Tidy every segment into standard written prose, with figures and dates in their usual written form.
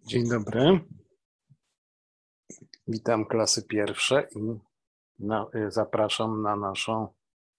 Dzień dobry. Witam klasy pierwsze i zapraszam na naszą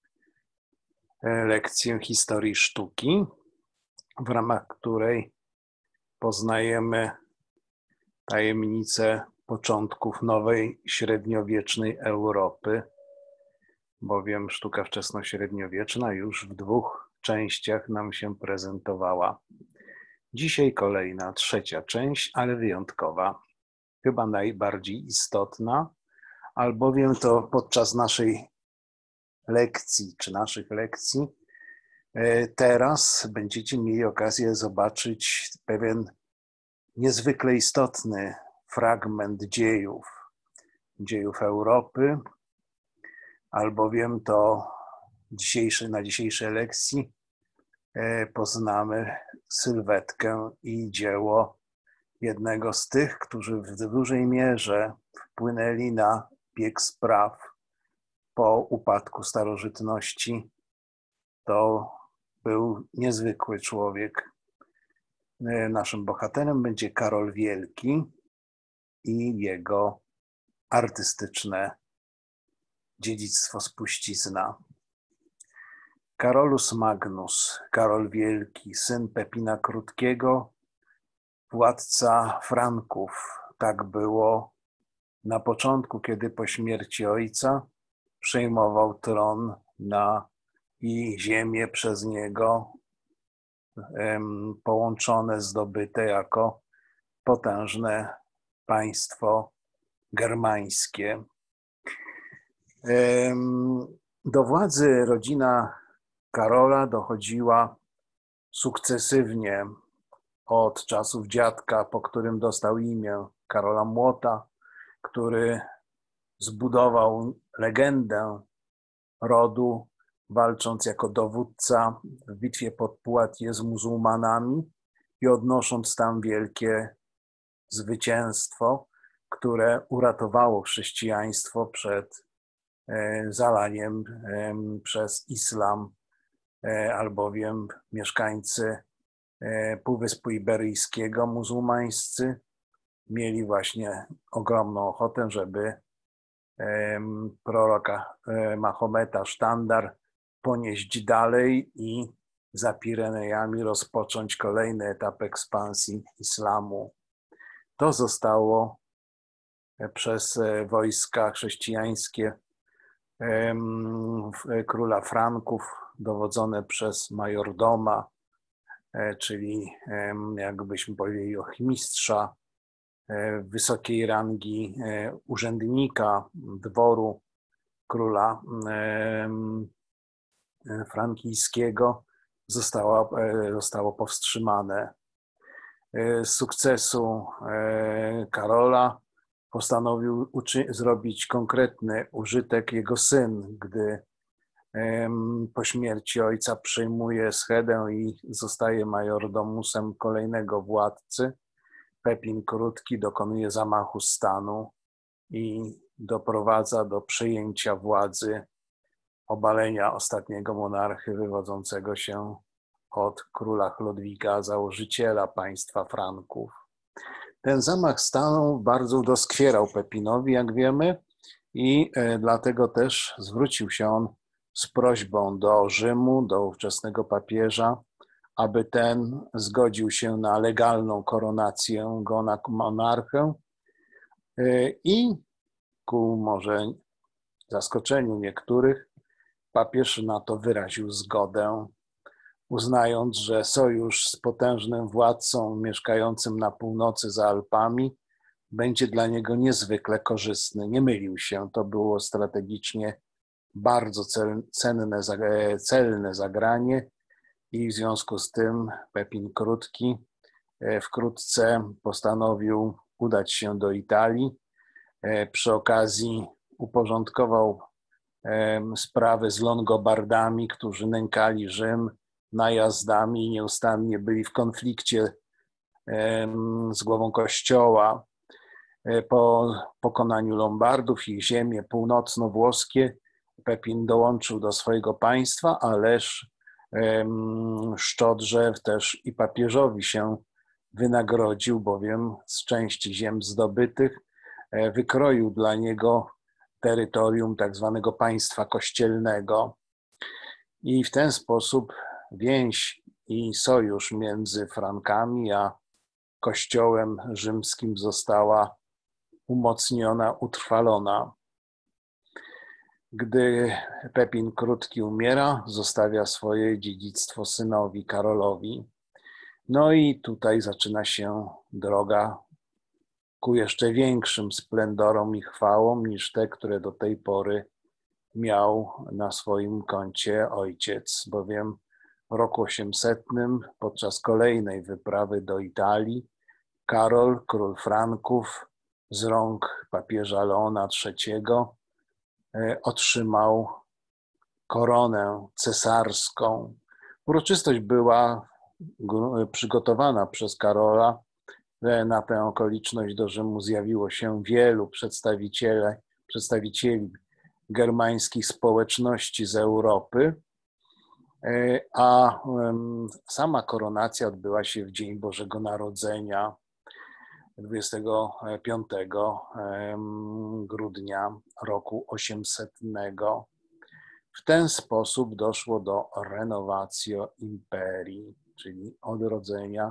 lekcję historii sztuki, w ramach której poznajemy tajemnice początków nowej średniowiecznej Europy, bowiem sztuka wczesnośredniowieczna już w dwóch częściach nam się prezentowała. Dzisiaj kolejna, trzecia część, ale wyjątkowa, chyba najbardziej istotna, albowiem to podczas naszej lekcji, czy naszych lekcji, teraz będziecie mieli okazję zobaczyć pewien niezwykle istotny fragment dziejów Europy, albowiem to na dzisiejszej lekcji poznamy sylwetkę i dzieło jednego z tych, którzy w dużej mierze wpłynęli na bieg spraw po upadku starożytności. To był niezwykły człowiek. Naszym bohaterem będzie Karol Wielki i jego artystyczne dziedzictwo, spuścizna. Carolus Magnus, Karol Wielki, syn Pepina Krótkiego, władca Franków. Tak było na początku, kiedy po śmierci ojca przejmował tron i ziemię przez niego połączone, zdobyte jako potężne państwo germańskie. Do władzy rodzina Karola dochodziła sukcesywnie od czasów dziadka, po którym dostał imię Karola Młota, który zbudował legendę rodu, walcząc jako dowódca w bitwie pod Poitiers z muzułmanami i odnosząc tam wielkie zwycięstwo, które uratowało chrześcijaństwo przed zalaniem przez islam, albowiem mieszkańcy Półwyspu Iberyjskiego, muzułmańscy, mieli właśnie ogromną ochotę, żeby proroka Mahometa, sztandar, ponieść dalej i za Pirenejami rozpocząć kolejny etap ekspansji islamu. To zostało przez wojska chrześcijańskie króla Franków, dowodzone przez majordoma, czyli jakbyśmy powiedzieli ochmistrza, wysokiej rangi urzędnika dworu króla frankijskiego, zostało powstrzymane. Z sukcesu Karola postanowił zrobić konkretny użytek jego syn, gdy po śmierci ojca przejmuje schedę i zostaje majordomusem kolejnego władcy. Pepin Krótki dokonuje zamachu stanu i doprowadza do przejęcia władzy, obalenia ostatniego monarchy wywodzącego się od króla Chlodwiga, założyciela państwa Franków. Ten zamach stanu bardzo doskwierał Pepinowi, jak wiemy, i dlatego też zwrócił się on z prośbą do Rzymu, do ówczesnego papieża, aby ten zgodził się na legalną koronację go na monarchę i ku może zaskoczeniu niektórych papież na to wyraził zgodę, uznając, że sojusz z potężnym władcą mieszkającym na północy za Alpami będzie dla niego niezwykle korzystny. Nie mylił się, to było strategicznie bardzo celne zagranie i w związku z tym Pepin Krótki wkrótce postanowił udać się do Italii. Przy okazji uporządkował sprawy z Longobardami, którzy nękali Rzym najazdami i nieustannie byli w konflikcie z głową kościoła. Po pokonaniu Lombardów ich ziemie północno-włoskie Pepin dołączył do swojego państwa, ależ szczodrze też i papieżowi się wynagrodził, bowiem z części ziem zdobytych wykroił dla niego terytorium tak zwanego państwa kościelnego i w ten sposób więź i sojusz między Frankami a Kościołem rzymskim została umocniona, utrwalona. Gdy Pepin Krótki umiera, zostawia swoje dziedzictwo synowi Karolowi. No i tutaj zaczyna się droga ku jeszcze większym splendorom i chwałom niż te, które do tej pory miał na swoim koncie ojciec, bowiem w roku 800 podczas kolejnej wyprawy do Italii Karol, król Franków, z rąk papieża Leona III otrzymał koronę cesarską. Uroczystość była przygotowana przez Karola. Na tę okoliczność do Rzymu zjawiło się wielu przedstawicieli germańskich społeczności z Europy, a sama koronacja odbyła się w Dzień Bożego Narodzenia 25 grudnia roku 800. W ten sposób doszło do renovatio imperii, czyli odrodzenia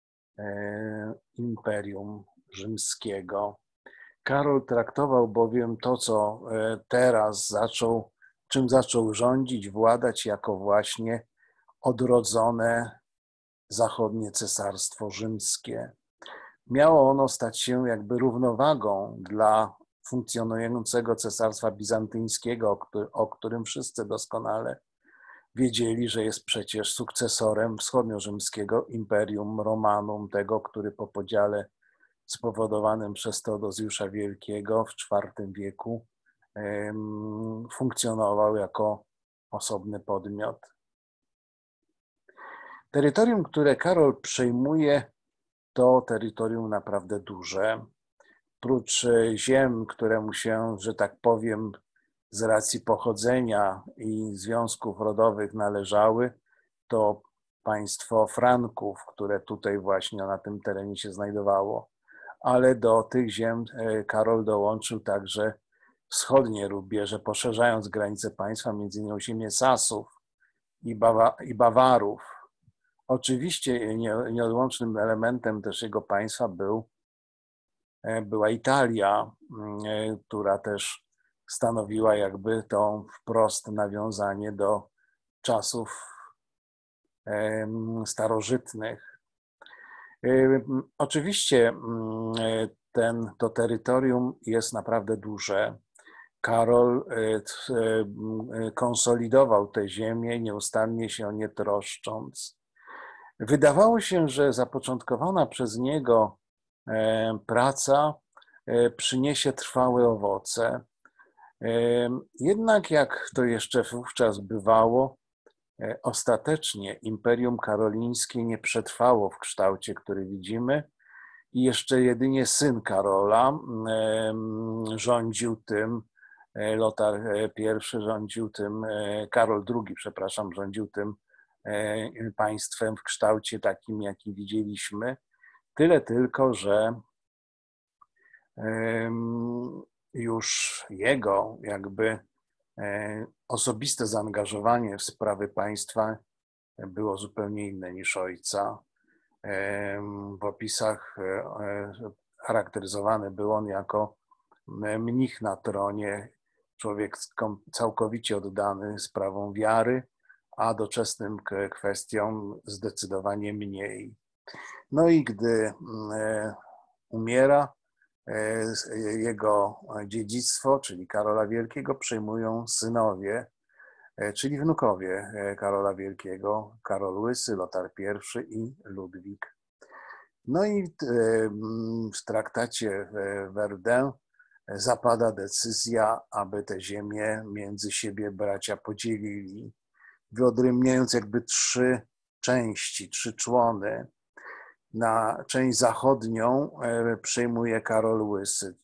Imperium Rzymskiego. Karol traktował bowiem to, co teraz czym zaczął rządzić, władać, jako właśnie odrodzone zachodnie Cesarstwo Rzymskie. Miało ono stać się jakby równowagą dla funkcjonującego Cesarstwa Bizantyjskiego, o którym wszyscy doskonale wiedzieli, że jest przecież sukcesorem wschodniorzymskiego Imperium Romanum, tego, który po podziale spowodowanym przez Teodozjusza Wielkiego w IV wieku funkcjonował jako osobny podmiot. Terytorium, które Karol przejmuje, to terytorium naprawdę duże. Prócz ziem, które mu się, że tak powiem, z racji pochodzenia i związków rodowych należały, to państwo Franków, które tutaj właśnie na tym terenie się znajdowało. Ale do tych ziem Karol dołączył także wschodnie rubieże, poszerzając granice państwa, m.in. ziemię Sasów i Bawarów. Oczywiście nieodłącznym elementem też jego państwa była Italia, która też stanowiła jakby to wprost nawiązanie do czasów starożytnych. Oczywiście to terytorium jest naprawdę duże. Karol konsolidował te ziemię, nieustannie się o nie troszcząc. Wydawało się, że zapoczątkowana przez niego praca przyniesie trwałe owoce. Jednak, jak to jeszcze wówczas bywało, ostatecznie Imperium Karolińskie nie przetrwało w kształcie, który widzimy, i jeszcze jedynie syn Karola rządził tym, Lotar I rządził tym, Karol II, przepraszam, rządził tym państwem w kształcie takim, jaki widzieliśmy. Tyle tylko, że już jego jakby osobiste zaangażowanie w sprawy państwa było zupełnie inne niż ojca. W opisach charakteryzowany był on jako mnich na tronie, człowiek całkowicie oddany sprawom wiary, a doczesnym kwestiom zdecydowanie mniej. No i gdy umiera, jego dziedzictwo, czyli Karola Wielkiego, przejmują synowie, czyli wnukowie Karola Wielkiego, Karol Łysy, Lotar I i Ludwik. No i w traktacie Verdun zapada decyzja, aby te ziemię między siebie bracia podzielili, wyodrębniając jakby trzy części, trzy człony. Na część zachodnią przejmuje Karol Łysy,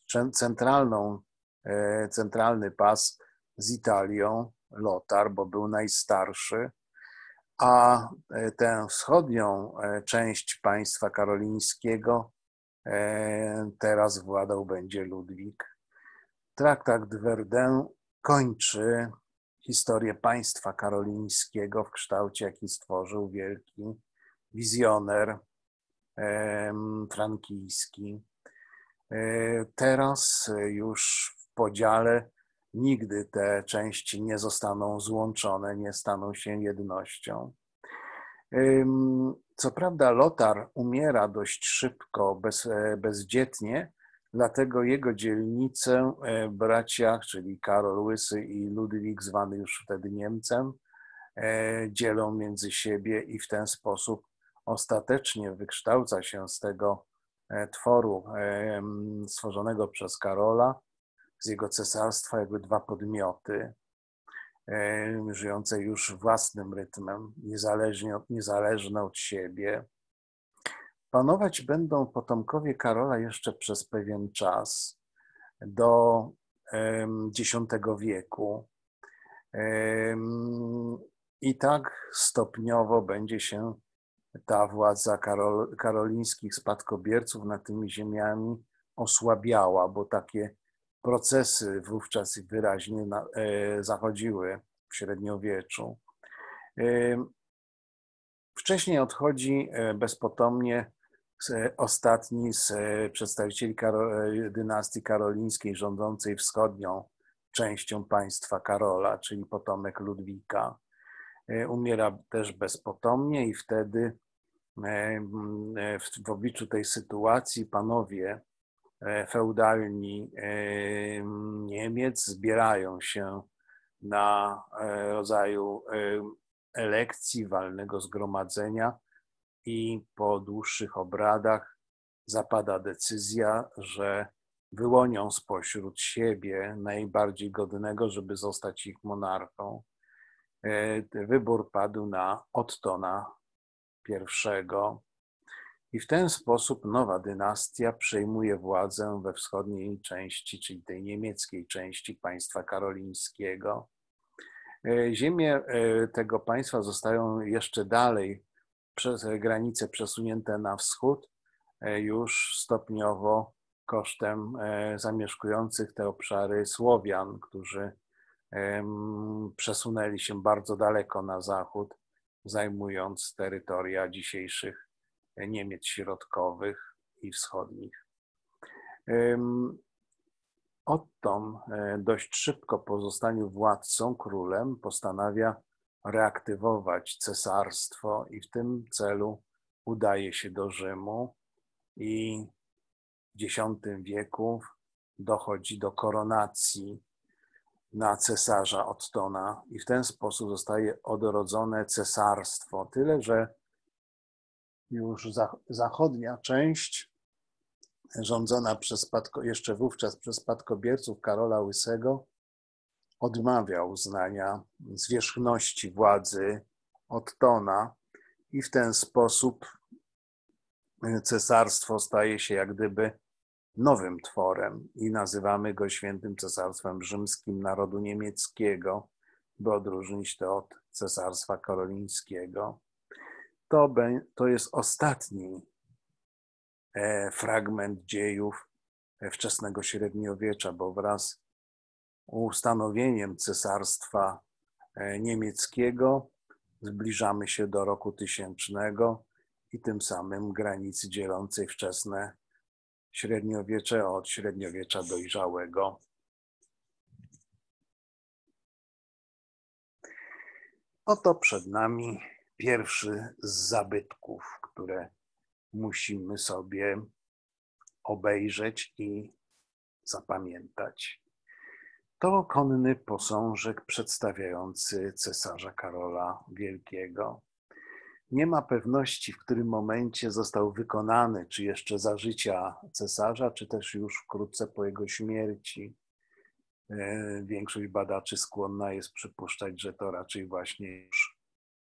centralny pas z Italią, Lotar, bo był najstarszy, a tę wschodnią część państwa karolińskiego teraz władał będzie Ludwik. Traktat de Verdun kończy historię państwa karolińskiego w kształcie, jaki stworzył wielki wizjoner frankijski. Teraz już w podziale nigdy te części nie zostaną złączone, nie staną się jednością. Co prawda Lotar umiera dość szybko, bezdzietnie, dlatego jego dzielnicę bracia, czyli Karol Łysy i Ludwik, zwany już wtedy Niemcem, dzielą między siebie i w ten sposób ostatecznie wykształca się z tego tworu stworzonego przez Karola, z jego cesarstwa, jakby dwa podmioty żyjące już własnym rytmem, niezależne od siebie. Panować będą potomkowie Karola jeszcze przez pewien czas, do X wieku. I tak stopniowo będzie się ta władza karolińskich spadkobierców nad tymi ziemiami osłabiała, bo takie procesy wówczas wyraźnie zachodziły w średniowieczu. Wcześniej odchodzi bezpotomnie ostatni z przedstawicieli dynastii karolińskiej rządzącej wschodnią częścią państwa Karola, czyli potomek Ludwika. Umiera też bezpotomnie i wtedy w obliczu tej sytuacji panowie feudalni Niemiec zbierają się na rodzaju elekcji, walnego zgromadzenia i po dłuższych obradach zapada decyzja, że wyłonią spośród siebie najbardziej godnego, żeby zostać ich monarchą. Wybór padł na Ottona I i w ten sposób nowa dynastia przejmuje władzę we wschodniej części, czyli tej niemieckiej części państwa karolińskiego. Ziemie tego państwa zostają jeszcze dalej przez granice przesunięte na wschód, już stopniowo kosztem zamieszkujących te obszary Słowian, którzy przesunęli się bardzo daleko na zachód, zajmując terytoria dzisiejszych Niemiec środkowych i wschodnich. Otton dość szybko po zostaniu władcą, królem, postanawia reaktywować cesarstwo i w tym celu udaje się do Rzymu i w X wieku dochodzi do koronacji na cesarza Ottona i w ten sposób zostaje odrodzone cesarstwo. Tyle, że już zachodnia część rządzona jeszcze wówczas przez spadkobierców Karola Łysego odmawia uznania zwierzchności władzy Ottona i w ten sposób cesarstwo staje się jak gdyby nowym tworem i nazywamy go Świętym Cesarstwem Rzymskim Narodu Niemieckiego, by odróżnić to od Cesarstwa Karolińskiego. To jest ostatni fragment dziejów wczesnego średniowiecza, bo wraz z ustanowieniem Cesarstwa Niemieckiego zbliżamy się do roku 1000 i tym samym granicy dzielącej wczesne średniowiecze od średniowiecza dojrzałego. Oto przed nami pierwszy z zabytków, które musimy sobie obejrzeć i zapamiętać. To konny posążek przedstawiający cesarza Karola Wielkiego. Nie ma pewności, w którym momencie został wykonany, czy jeszcze za życia cesarza, czy też już wkrótce po jego śmierci. Większość badaczy skłonna jest przypuszczać, że to raczej właśnie już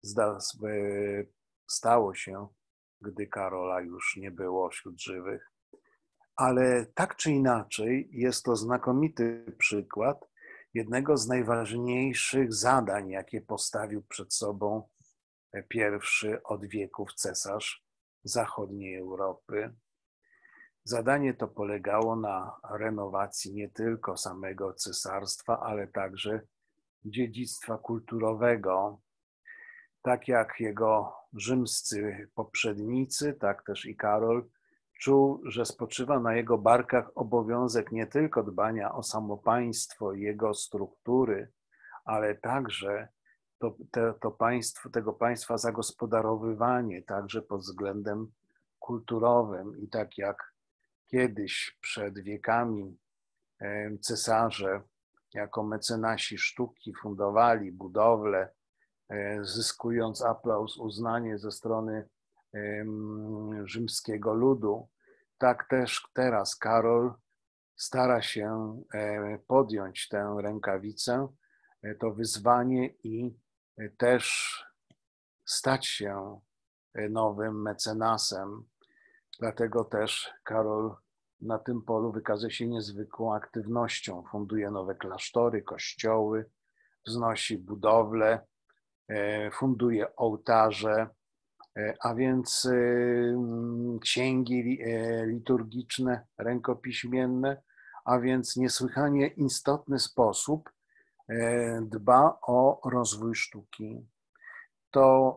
stało się, gdy Karola już nie było wśród żywych. Ale tak czy inaczej jest to znakomity przykład jednego z najważniejszych zadań, jakie postawił przed sobą pierwszy od wieków cesarz zachodniej Europy. Zadanie to polegało na renowacji nie tylko samego cesarstwa, ale także dziedzictwa kulturowego. Tak jak jego rzymscy poprzednicy, tak też i Karol czuł, że spoczywa na jego barkach obowiązek nie tylko dbania o samo państwo i jego struktury, ale także tego państwa zagospodarowywanie, także pod względem kulturowym. I tak jak kiedyś przed wiekami cesarze jako mecenasi sztuki fundowali budowle, zyskując aplauz, uznanie ze strony rzymskiego ludu, tak też teraz Karol stara się podjąć tę rękawicę, to wyzwanie i też stać się nowym mecenasem. Dlatego też Karol na tym polu wykazuje się niezwykłą aktywnością. Funduje nowe klasztory, kościoły, wznosi budowle, funduje ołtarze, a więc księgi liturgiczne, rękopiśmienne, a więc niesłychanie istotny sposób dba o rozwój sztuki. To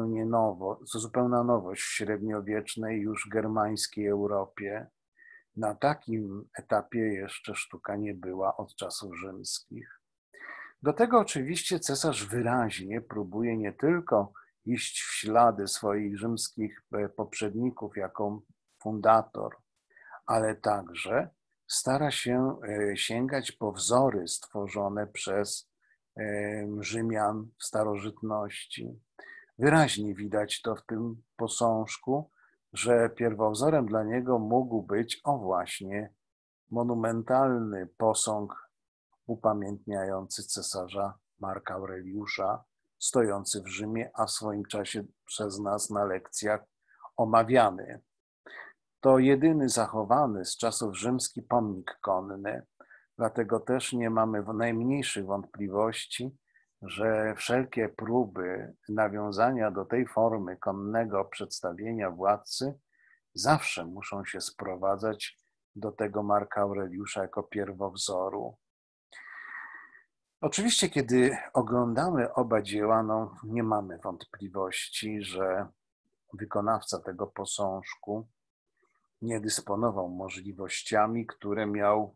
zupełna nowość w średniowiecznej, już germańskiej Europie. Na takim etapie jeszcze sztuka nie była od czasów rzymskich. Do tego oczywiście cesarz wyraźnie próbuje nie tylko iść w ślady swoich rzymskich poprzedników jako fundator, ale także stara się sięgać po wzory stworzone przez Rzymian w starożytności. Wyraźnie widać to w tym posążku, że pierwowzorem dla niego mógł być właśnie monumentalny posąg upamiętniający cesarza Marka Aureliusza, stojący w Rzymie, a w swoim czasie przez nas na lekcjach omawiany. To jedyny zachowany z czasów rzymskich pomnik konny, dlatego też nie mamy najmniejszych wątpliwości, że wszelkie próby nawiązania do tej formy konnego przedstawienia władcy zawsze muszą się sprowadzać do tego Marka Aureliusza jako pierwowzoru. Oczywiście, kiedy oglądamy oba dzieła, nie mamy wątpliwości, że wykonawca tego posążku nie dysponował możliwościami, które miał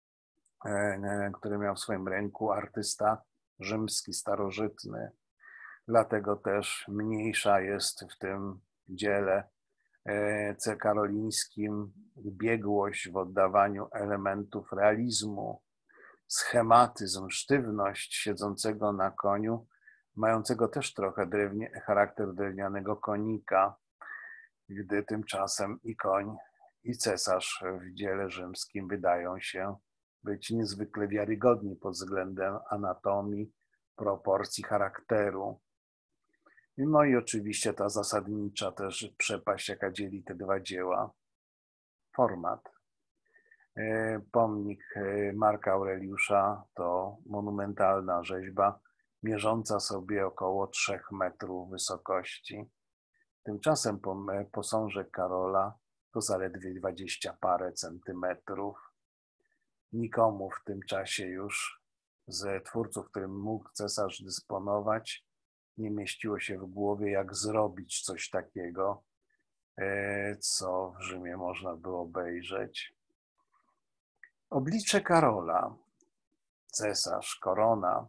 w swoim ręku artysta rzymski, starożytny. Dlatego też mniejsza jest w tym dziele karolińskim biegłość w oddawaniu elementów realizmu, schematyzm, sztywność siedzącego na koniu, mającego też trochę charakter drewnianego konika, gdy tymczasem i koń, i cesarz w dziele rzymskim wydają się być niezwykle wiarygodni pod względem anatomii, proporcji, charakteru. No i oczywiście ta zasadnicza też przepaść, jaka dzieli te dwa dzieła. Format. Pomnik Marka Aureliusza to monumentalna rzeźba mierząca sobie około 3 metrów wysokości. Tymczasem posążek Karola to zaledwie 20 parę centymetrów. Nikomu w tym czasie już z twórców, którym mógł cesarz dysponować, nie mieściło się w głowie, jak zrobić coś takiego, co w Rzymie można było obejrzeć. Oblicze Karola, cesarz, korona,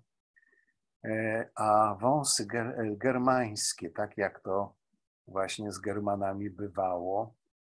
a wąsy germańskie, tak jak to właśnie z Germanami bywało.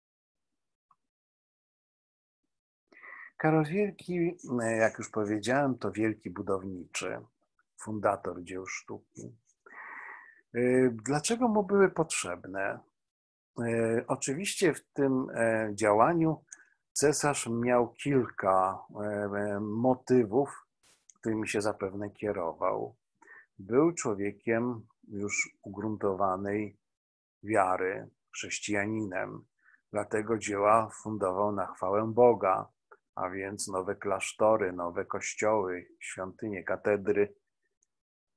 Karol Wielki, jak już powiedziałem, to wielki budowniczy, fundator dzieł sztuki. Dlaczego mu były potrzebne? Oczywiście w tym działaniu cesarz miał kilka motywów, którymi się zapewne kierował. Był człowiekiem już ugruntowanej wiary, chrześcijaninem, dlatego dzieła fundował na chwałę Boga, a więc nowe klasztory, nowe kościoły, świątynie, katedry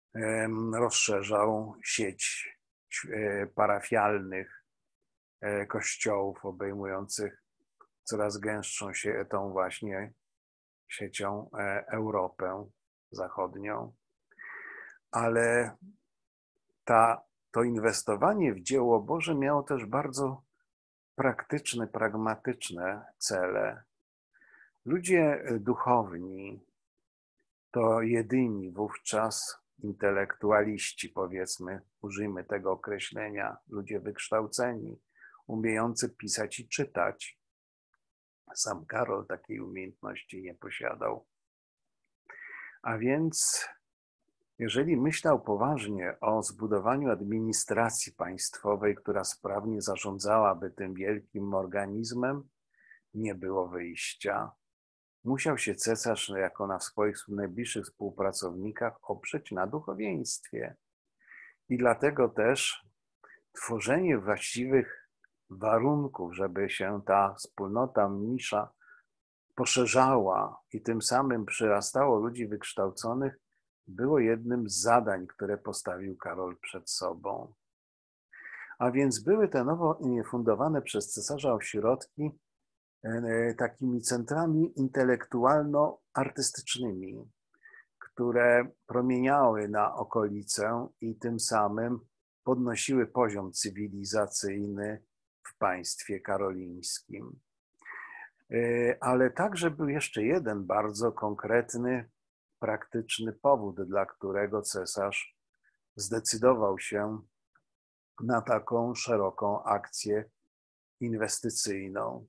rozszerzał sieć parafialnych kościołów obejmujących coraz gęstszą się tą właśnie siecią Europę Zachodnią. Ale to inwestowanie w dzieło Boże miało też bardzo praktyczne, pragmatyczne cele. Ludzie duchowni to jedyni wówczas intelektualiści, powiedzmy, użyjmy tego określenia, ludzie wykształceni, umiejący pisać i czytać. Sam Karol takiej umiejętności nie posiadał. A więc jeżeli myślał poważnie o zbudowaniu administracji państwowej, która sprawnie zarządzałaby tym wielkim organizmem, nie było wyjścia. Musiał się cesarz jako na swoich najbliższych współpracownikach oprzeć na duchowieństwie. I dlatego też tworzenie właściwych warunków, żeby się ta wspólnota mnisza poszerzała i tym samym przyrastało ludzi wykształconych, było jednym z zadań, które postawił Karol przed sobą. A więc były te nowo fundowane przez cesarza ośrodki takimi centrami intelektualno-artystycznymi, które promieniały na okolicę i tym samym podnosiły poziom cywilizacyjny w państwie karolińskim. Ale także był jeszcze jeden bardzo konkretny, praktyczny powód, dla którego cesarz zdecydował się na taką szeroką akcję inwestycyjną.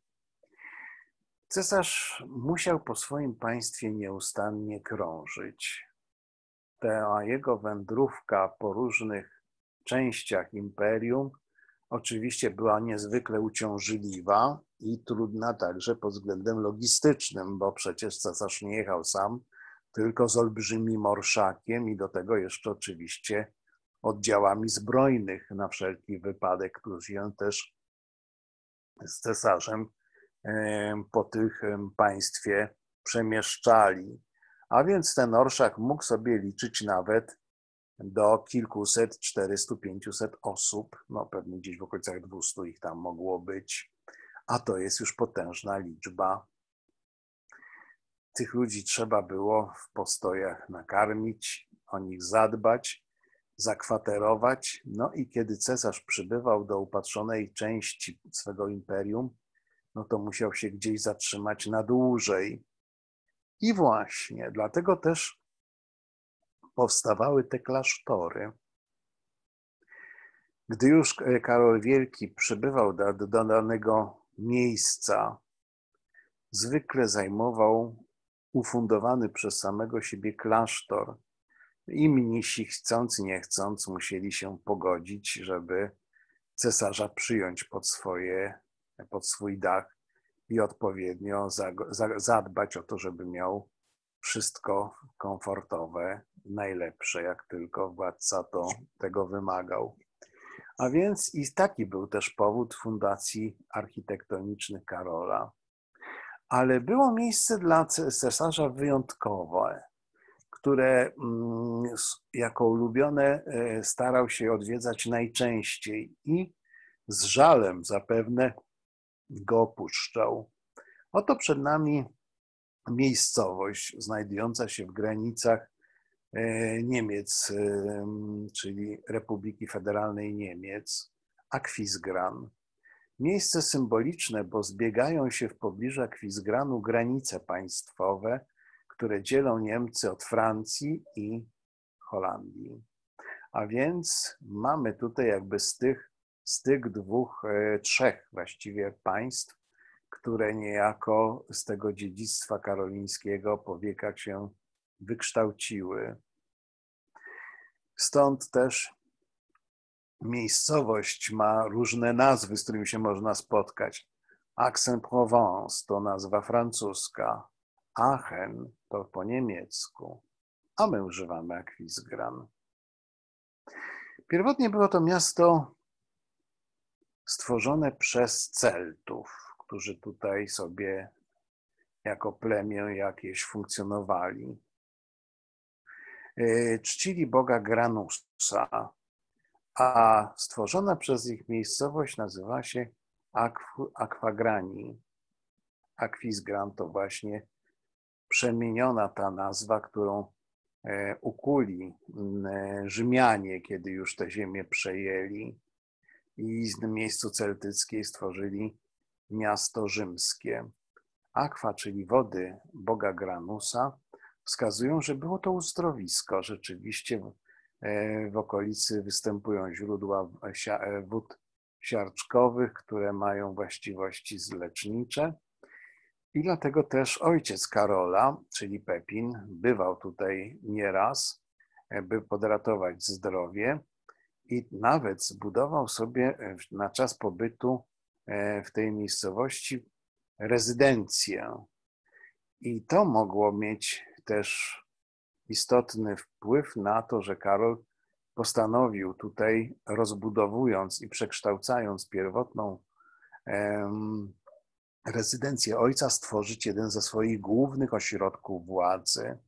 Cesarz musiał po swoim państwie nieustannie krążyć. Ta jego wędrówka po różnych częściach imperium oczywiście była niezwykle uciążliwa i trudna także pod względem logistycznym, bo przecież cesarz nie jechał sam, tylko z olbrzymim orszakiem i do tego jeszcze oczywiście oddziałami zbrojnych na wszelki wypadek, którzy się też z cesarzem po tych państwie przemieszczali. A więc ten orszak mógł sobie liczyć nawet do kilkuset, 400, 500 osób, no pewnie gdzieś w okolicach 200 ich tam mogło być, a to jest już potężna liczba. Tych ludzi trzeba było w postojach nakarmić, o nich zadbać, zakwaterować, no i kiedy cesarz przybywał do upatrzonej części swego imperium, no to musiał się gdzieś zatrzymać na dłużej. I właśnie dlatego też powstawały te klasztory. Gdy już Karol Wielki przybywał do danego miejsca, zwykle zajmował ufundowany przez samego siebie klasztor. I mnisi, chcąc nie chcąc, musieli się pogodzić, żeby cesarza przyjąć pod swój dach i odpowiednio zadbać o to, żeby miał wszystko komfortowe, najlepsze, jak tylko władca tego wymagał. A więc i taki był też powód fundacji architektonicznych Karola. Ale było miejsce dla cesarza wyjątkowe, które jako ulubione starał się odwiedzać najczęściej i z żalem zapewne go opuszczał. Oto przed nami miejscowość znajdująca się w granicach Niemiec, czyli Republiki Federalnej Niemiec, Aquisgrán. Miejsce symboliczne, bo zbiegają się w pobliżu Aquisgranu granice państwowe, które dzielą Niemcy od Francji i Holandii. A więc mamy tutaj jakby z tych dwóch, trzech właściwie państw, które niejako z tego dziedzictwa karolińskiego po wiekach się wykształciły. Stąd też miejscowość ma różne nazwy, z którymi się można spotkać. Aix-en-Provence to nazwa francuska, Aachen to po niemiecku, a my używamy Aquisgrán. Pierwotnie było to miasto stworzone przez Celtów, którzy tutaj sobie jako plemię jakieś funkcjonowali. Czcili boga Granusa, a stworzona przez nich miejscowość nazywa się Aquagrani. Aquisgrán to właśnie przemieniona ta nazwa, którą ukuli Rzymianie, kiedy już tę ziemię przejęli i w miejscu celtyckiej stworzyli miasto rzymskie. Aqua, czyli wody boga Granusa, wskazują, że było to uzdrowisko. Rzeczywiście w okolicy występują źródła wód siarczkowych, które mają właściwości lecznicze. I dlatego też ojciec Karola, czyli Pepin, bywał tutaj nieraz, by podratować zdrowie i nawet zbudował sobie na czas pobytu w tej miejscowości rezydencję. I to mogło mieć też istotny wpływ na to, że Karol postanowił tutaj, rozbudowując i przekształcając pierwotną rezydencję ojca, stworzyć jeden ze swoich głównych ośrodków władzy.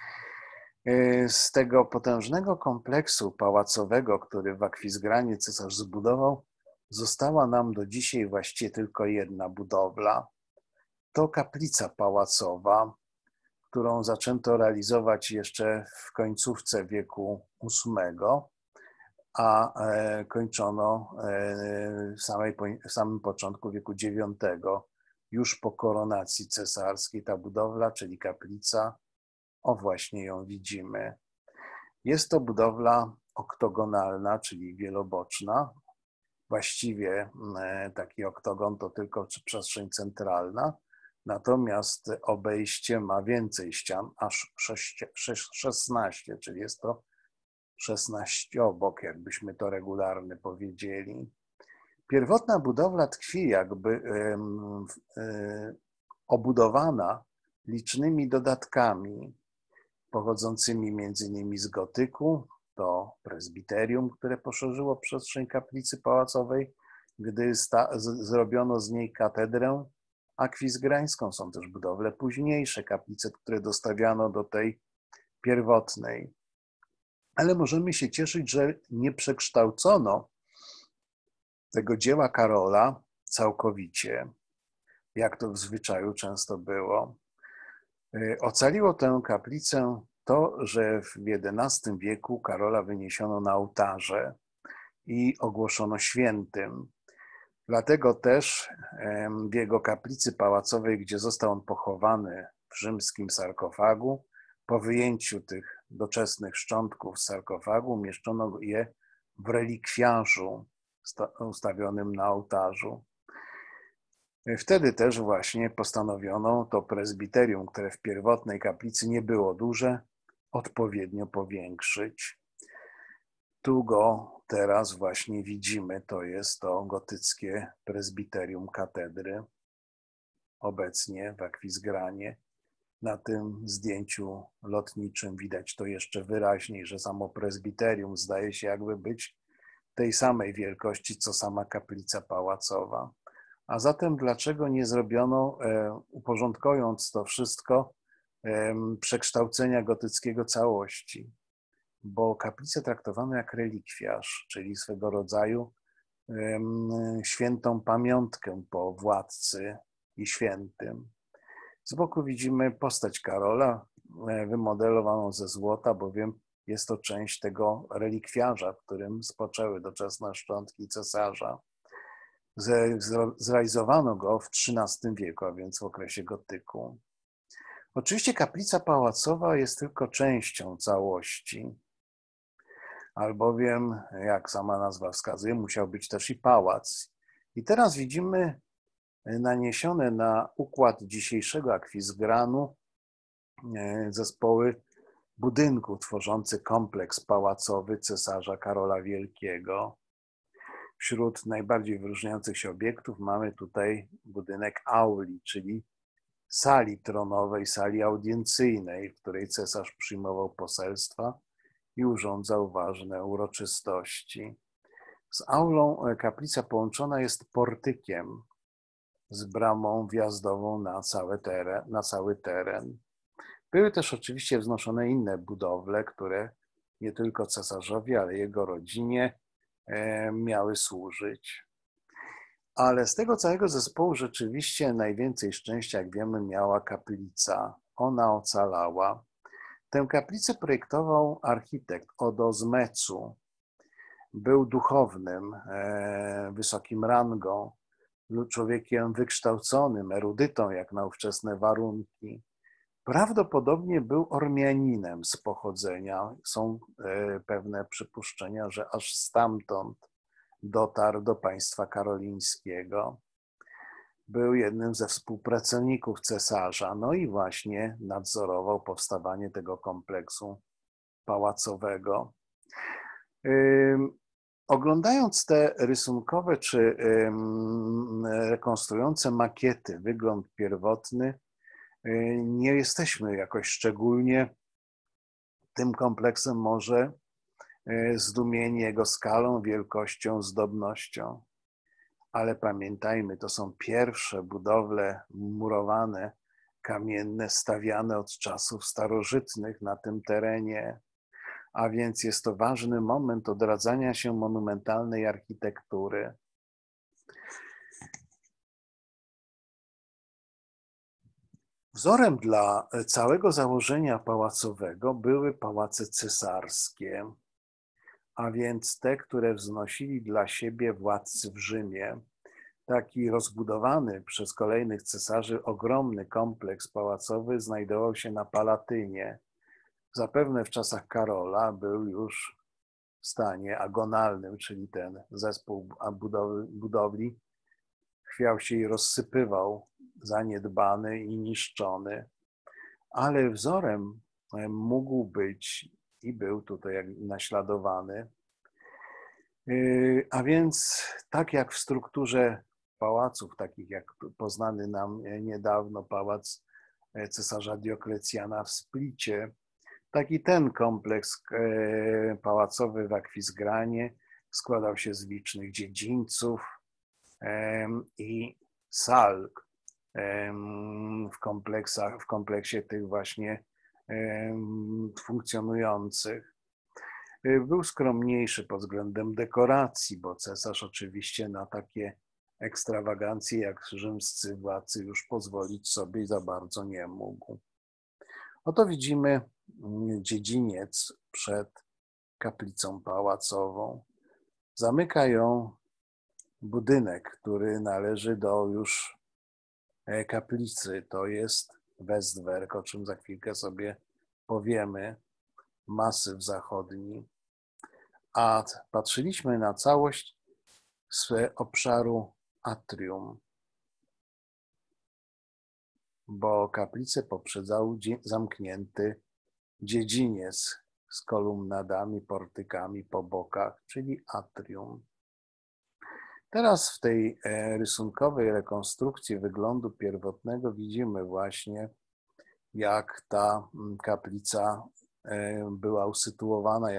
Z tego potężnego kompleksu pałacowego, który w Akwizgranie cesarz zbudował, została nam do dzisiaj właściwie tylko jedna budowla. To kaplica pałacowa, którą zaczęto realizować jeszcze w końcówce wieku VIII, a kończono w samym początku wieku IX, już po koronacji cesarskiej. Ta budowla, czyli kaplica, o właśnie ją widzimy. Jest to budowla oktogonalna, czyli wieloboczna. Właściwie taki oktogon to tylko przestrzeń centralna, natomiast obejście ma więcej ścian, aż 16, czyli jest to 16-bok, jakbyśmy to regularnie powiedzieli. Pierwotna budowla tkwi jakby obudowana licznymi dodatkami pochodzącymi m.in. z gotyku. To prezbiterium, które poszerzyło przestrzeń kaplicy pałacowej, gdy zrobiono z niej katedrę akwizgrańską. Są też budowle późniejsze, kaplice, które dostawiano do tej pierwotnej. Ale możemy się cieszyć, że nie przekształcono tego dzieła Karola całkowicie, jak to w zwyczaju często było. Ocaliło tę kaplicę to, że w XI wieku Karola wyniesiono na ołtarze i ogłoszono świętym. Dlatego też w jego kaplicy pałacowej, gdzie został on pochowany w rzymskim sarkofagu, po wyjęciu tych doczesnych szczątków z sarkofagu umieszczono je w relikwiarzu ustawionym na ołtarzu. Wtedy też właśnie postanowiono to prezbiterium, które w pierwotnej kaplicy nie było duże, odpowiednio powiększyć. Tu go teraz właśnie widzimy, to jest to gotyckie prezbiterium katedry, obecnie w Akwizgranie. Na tym zdjęciu lotniczym widać to jeszcze wyraźniej, że samo prezbiterium zdaje się jakby być tej samej wielkości, co sama kaplica pałacowa. A zatem dlaczego nie zrobiono, uporządkując to wszystko, przekształcenia gotyckiego całości? Bo kaplicę traktowano jak relikwiarz, czyli swego rodzaju świętą pamiątkę po władcy i świętym. Z boku widzimy postać Karola, wymodelowaną ze złota, bowiem jest to część tego relikwiarza, w którym spoczęły doczesne szczątki cesarza. Zrealizowano go w XIII wieku, a więc w okresie gotyku. Oczywiście kaplica pałacowa jest tylko częścią całości, albowiem, jak sama nazwa wskazuje, musiał być też i pałac. I teraz widzimy naniesione na układ dzisiejszego Akwizgranu zespoły budynków tworzący kompleks pałacowy cesarza Karola Wielkiego. Wśród najbardziej wyróżniających się obiektów mamy tutaj budynek auli, czyli sali tronowej, sali audiencyjnej, w której cesarz przyjmował poselstwa i urządzał ważne uroczystości. Z aulą kaplica połączona jest portykiem z bramą wjazdową na cały teren. Były też oczywiście wznoszone inne budowle, które nie tylko cesarzowi, ale jego rodzinie miały służyć. Ale z tego całego zespołu rzeczywiście najwięcej szczęścia, jak wiemy, miała kaplica. Ona ocalała. Tę kaplicę projektował architekt Odo z Mecu. Był duchownym, wysokim rangą, człowiekiem wykształconym, erudytą jak na ówczesne warunki. Prawdopodobnie był Ormianinem z pochodzenia. Są pewne przypuszczenia, że aż stamtąd dotarł do państwa karolińskiego. Był jednym ze współpracowników cesarza, no i właśnie nadzorował powstawanie tego kompleksu pałacowego. Oglądając te rysunkowe czy rekonstruujące makiety, wygląd pierwotny, nie jesteśmy jakoś szczególnie tym kompleksem może zdumieni jego skalą, wielkością, zdobnością. Ale pamiętajmy, to są pierwsze budowle murowane, kamienne, stawiane od czasów starożytnych na tym terenie, a więc jest to ważny moment odradzania się monumentalnej architektury. Wzorem dla całego założenia pałacowego były pałace cesarskie, a więc te, które wznosili dla siebie władcy w Rzymie. Taki rozbudowany przez kolejnych cesarzy ogromny kompleks pałacowy znajdował się na Palatynie. Zapewne w czasach Karola był już w stanie agonalnym, czyli ten zespół budowli chwiał się i rozsypywał, zaniedbany i niszczony. Ale wzorem mógł być i był tutaj naśladowany. A więc tak jak w strukturze pałaców, takich jak poznany nam niedawno pałac cesarza Dioklecjana w Splicie, tak i ten kompleks pałacowy w Akwizgranie składał się z licznych dziedzińców i sal w kompleksie tych właśnie funkcjonujących. Był skromniejszy pod względem dekoracji, bo cesarz oczywiście na takie ekstrawagancje jak rzymscy władcy już pozwolić sobie za bardzo nie mógł. Oto widzimy dziedziniec przed kaplicą pałacową. Zamyka ją budynek, który należy do już kaplicy. To jest Westwerk, o czym za chwilkę sobie powiemy, masyw zachodni. A patrzyliśmy na całość z obszaru atrium, bo kaplicę poprzedzał zamknięty dziedziniec z kolumnadami, portykami po bokach, czyli atrium. Teraz w tej rysunkowej rekonstrukcji wyglądu pierwotnego widzimy właśnie, jak ta kaplica była usytuowana,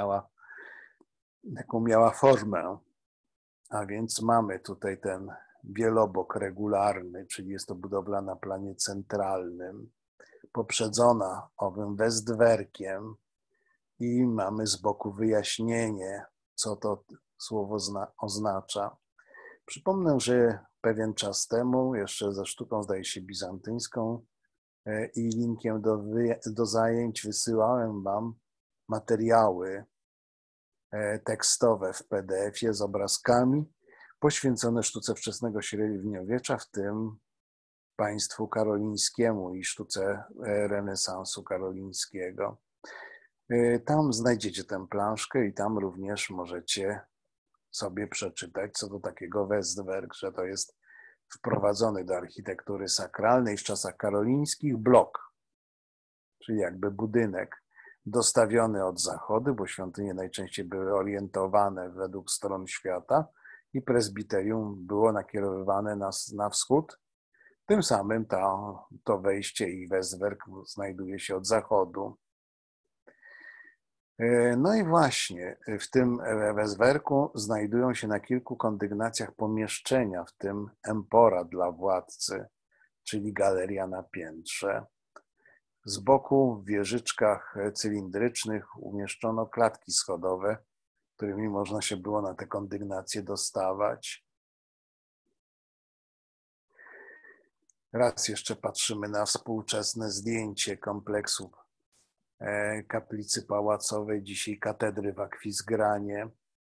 jaką miała formę. A więc mamy tutaj ten wielobok regularny, czyli jest to budowla na planie centralnym, poprzedzona owym westwerkiem i mamy z boku wyjaśnienie, co to słowo oznacza. Przypomnę, że pewien czas temu, jeszcze ze sztuką, zdaje się, bizantyńską i linkiem do zajęć wysyłałem Wam materiały tekstowe w PDF-ie z obrazkami poświęcone sztuce wczesnego średniowiecza, w tym państwu karolińskiemu i sztuce renesansu karolińskiego. Tam znajdziecie tę planszkę i tam również możecie sobie przeczytać, co do takiego Westwerk, że to jest wprowadzony do architektury sakralnej w czasach karolińskich blok, czyli jakby budynek dostawiony od zachodu, bo świątynie najczęściej były orientowane według stron świata i prezbiterium było nakierowywane na wschód. Tym samym to wejście i Westwerk znajduje się od zachodu. No i właśnie w tym Westwerku znajdują się na kilku kondygnacjach pomieszczenia, w tym empora dla władcy, czyli galeria na piętrze. Z boku w wieżyczkach cylindrycznych umieszczono klatki schodowe, którymi można się było na te kondygnacje dostawać. Raz jeszcze patrzymy na współczesne zdjęcie kompleksu kaplicy pałacowej, dzisiaj katedry w Akwizgranie.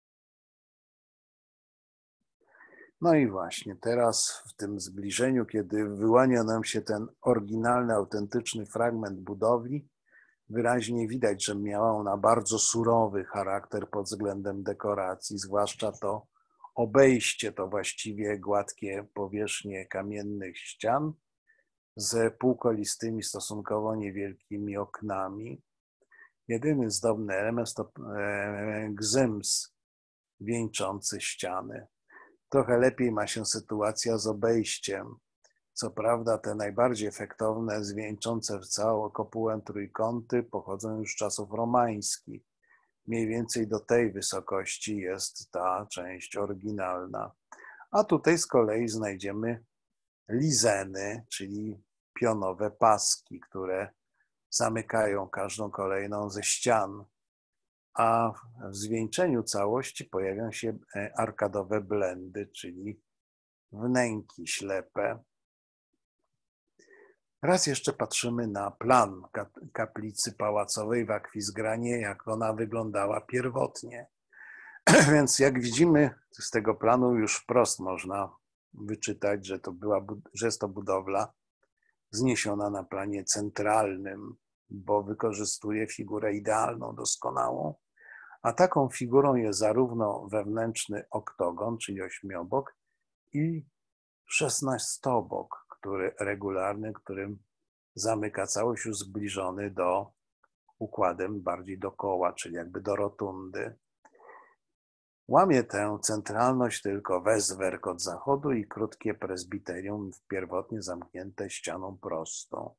No i właśnie teraz w tym zbliżeniu, kiedy wyłania nam się ten oryginalny, autentyczny fragment budowli, wyraźnie widać, że miała ona bardzo surowy charakter pod względem dekoracji, zwłaszcza to obejście, to właściwie gładkie powierzchnie kamiennych ścian z półkolistymi, stosunkowo niewielkimi oknami. Jedyny zdobny element to gzyms wieńczący ściany. Trochę lepiej ma się sytuacja z obejściem. Co prawda te najbardziej efektowne, zwieńczące w całą kopułę trójkąty pochodzą już z czasów romańskich. Mniej więcej do tej wysokości jest ta część oryginalna. A tutaj z kolei znajdziemy lizeny, czyli pionowe paski, które zamykają każdą kolejną ze ścian. A w zwieńczeniu całości pojawią się arkadowe blendy, czyli wnęki ślepe. Raz jeszcze patrzymy na plan kaplicy pałacowej w Akwizgranie, jak ona wyglądała pierwotnie. Więc jak widzimy z tego planu już wprost można wyczytać, że jest to budowla wzniesiona na planie centralnym, bo wykorzystuje figurę idealną, doskonałą. A taką figurą jest zarówno wewnętrzny oktogon, czyli ośmiobok, i szesnastobok, regularny, którym zamyka całość, już zbliżony do układem bardziej do koła, czyli jakby do rotundy. Łamie tę centralność tylko westwerk od zachodu i krótkie prezbiterium pierwotnie zamknięte ścianą prostą.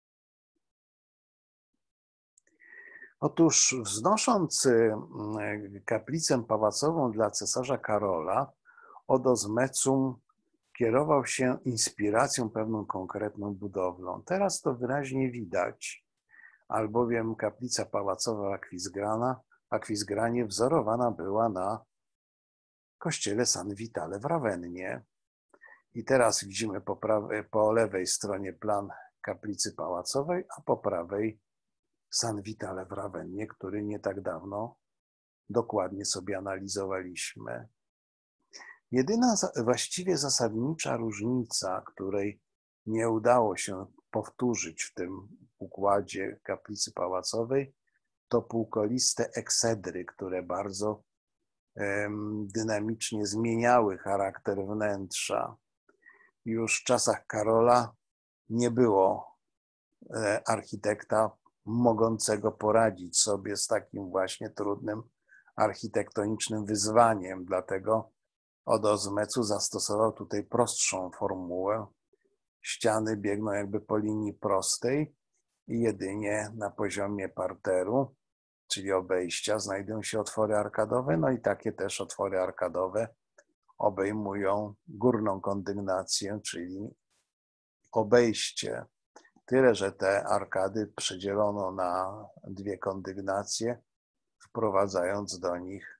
Otóż wznosząc kaplicę pałacową dla cesarza Karola, Odos Mecum kierował się inspiracją pewną konkretną budowlą. Teraz to wyraźnie widać, albowiem kaplica pałacowa w Akwizgranie wzorowana była na kościele San Vitale w Rawennie. I teraz widzimy po lewej stronie plan kaplicy pałacowej, a po prawej San Vitale w Rawennie, który nie tak dawno dokładnie sobie analizowaliśmy. Jedyna właściwie zasadnicza różnica, której nie udało się powtórzyć w tym układzie kaplicy pałacowej, to półkoliste eksedry, które bardzo dynamicznie zmieniały charakter wnętrza. Już w czasach Karola nie było architekta mogącego poradzić sobie z takim właśnie trudnym architektonicznym wyzwaniem. Dlatego Odos Mecu zastosował tutaj prostszą formułę. Ściany biegną jakby po linii prostej i jedynie na poziomie parteru, czyli obejścia, znajdują się otwory arkadowe. No i takie też otwory arkadowe obejmują górną kondygnację, czyli obejście. Tyle, że te arkady przedzielono na dwie kondygnacje, wprowadzając do nich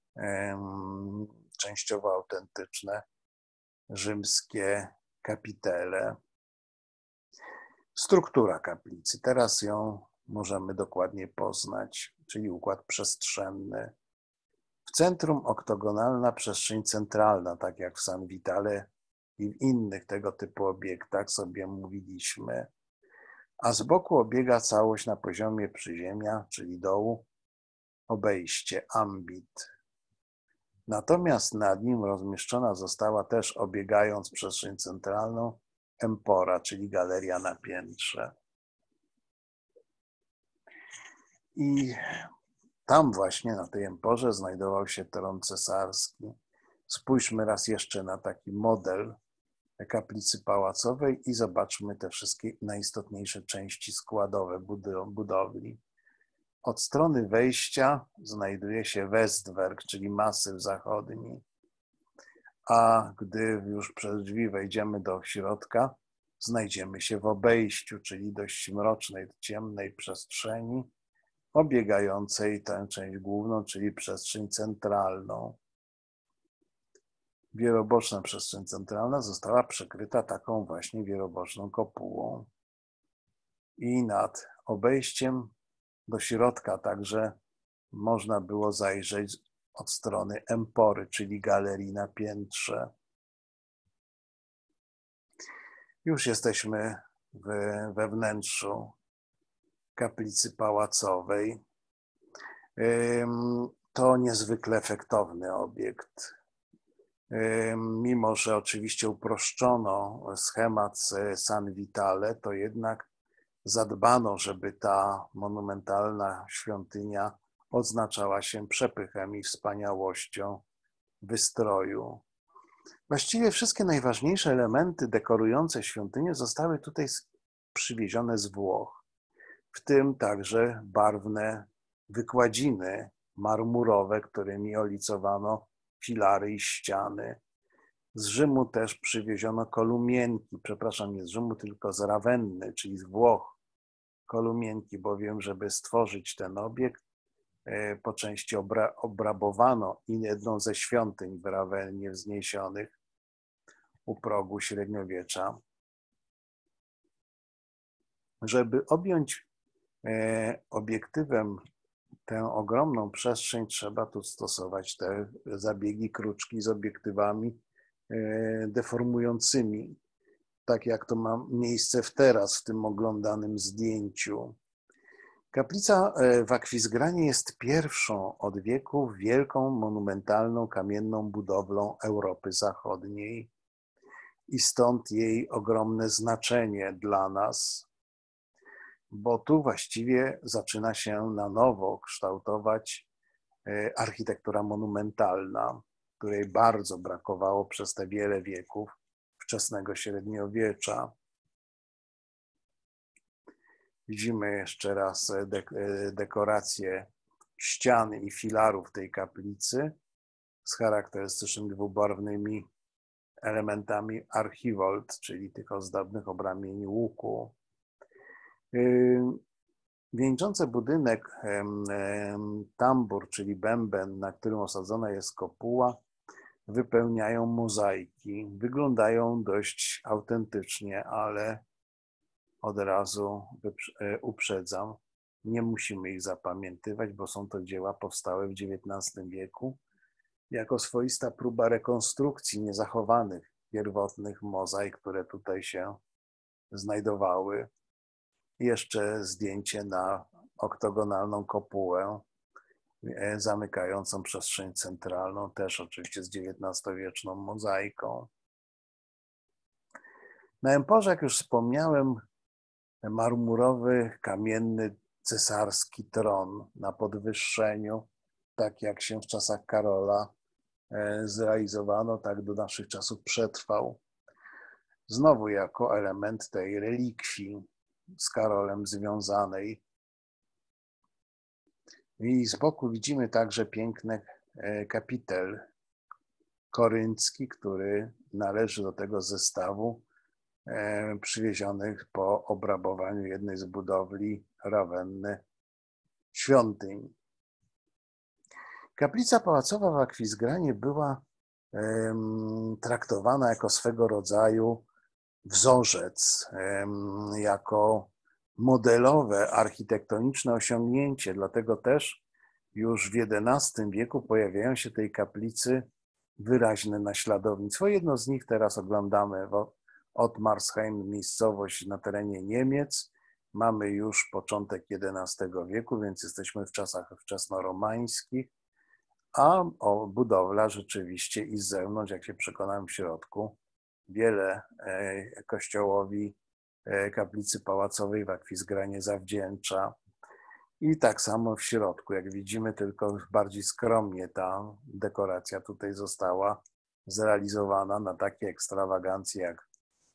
częściowo autentyczne rzymskie kapitele. Struktura kaplicy. Teraz ją możemy dokładnie poznać, czyli układ przestrzenny. W centrum oktogonalna przestrzeń centralna, tak jak w San Vitale i w innych tego typu obiektach sobie mówiliśmy, a z boku obiega całość na poziomie przyziemia, czyli dołu, obejście, ambit. Natomiast nad nim rozmieszczona została też, obiegając przestrzeń centralną, empora, czyli galeria na piętrze. I tam właśnie na tej emporze znajdował się tron cesarski. Spójrzmy raz jeszcze na taki model kaplicy pałacowej i zobaczmy te wszystkie najistotniejsze części składowe budowli. Od strony wejścia znajduje się westwerk, czyli masyw zachodni, a gdy już przez drzwi wejdziemy do środka, znajdziemy się w obejściu, czyli dość mrocznej, ciemnej przestrzeni, obiegającej tę część główną, czyli przestrzeń centralną. Wieloboczna przestrzeń centralna została przykryta taką właśnie wieloboczną kopułą. I nad obejściem do środka także można było zajrzeć od strony empory, czyli galerii na piętrze. Już jesteśmy we wnętrzu kaplicy pałacowej. To niezwykle efektowny obiekt. Mimo że oczywiście uproszczono schemat San Vitale, to jednak zadbano, żeby ta monumentalna świątynia odznaczała się przepychem i wspaniałością wystroju. Właściwie wszystkie najważniejsze elementy dekorujące świątynię zostały tutaj przywiezione z Włoch, w tym także barwne wykładziny marmurowe, którymi olicowano filary i ściany. Z Rzymu też przywieziono kolumienki, przepraszam, nie z Rzymu, tylko z Rawenny, czyli z Włoch. Kolumienki, bowiem, żeby stworzyć ten obiekt, po części obrabowano jedną ze świątyń w Rawennie wzniesionych u progu średniowiecza. Żeby objąć obiektywem tę ogromną przestrzeń, trzeba tu stosować te zabiegi kruczki z obiektywami deformującymi, tak jak to ma miejsce teraz w tym oglądanym zdjęciu. Kaplica w Akwizgranie jest pierwszą od wieków wielką, monumentalną, kamienną budowlą Europy Zachodniej i stąd jej ogromne znaczenie dla nas, bo tu właściwie zaczyna się na nowo kształtować architektura monumentalna, której bardzo brakowało przez te wiele wieków wczesnego średniowiecza. Widzimy jeszcze raz dekoracje ścian i filarów tej kaplicy z charakterystycznymi dwubarwnymi elementami archivolt, czyli tych ozdobnych obramieni łuku. Wieńczący budynek tambur, czyli bęben, na którym osadzona jest kopuła, wypełniają mozaiki. Wyglądają dość autentycznie, ale od razu uprzedzam, nie musimy ich zapamiętywać, bo są to dzieła powstałe w XIX wieku jako swoista próba rekonstrukcji niezachowanych pierwotnych mozaik, które tutaj się znajdowały. Jeszcze zdjęcie na oktogonalną kopułę zamykającą przestrzeń centralną, też oczywiście z XIX-wieczną mozaiką. Na emporze, jak już wspomniałem, marmurowy, kamienny, cesarski tron na podwyższeniu, tak jak się w czasach Karola zrealizowano, tak do naszych czasów przetrwał. Znowu jako element tej relikwii z Karolem związanej. I z boku widzimy także piękny kapitel koryncki, który należy do tego zestawu przywiezionych po obrabowaniu jednej z budowli Rawenny świątyń. Kaplica pałacowa w Akwizgranie była traktowana jako swego rodzaju wzorzec, jako modelowe architektoniczne osiągnięcie. Dlatego też już w XI wieku pojawiają się tej kaplicy wyraźne naśladownictwo. Jedno z nich teraz oglądamy w Ottmarsheim, miejscowość na terenie Niemiec. Mamy już początek XI wieku, więc jesteśmy w czasach wczesnoromańskich, a budowla rzeczywiście i z zewnątrz, jak się przekonałem w środku, wiele kościołowi kaplicy pałacowej w Akwizgranie zawdzięcza. I tak samo w środku, jak widzimy, tylko bardziej skromnie ta dekoracja tutaj została zrealizowana. Na takie ekstrawagancje jak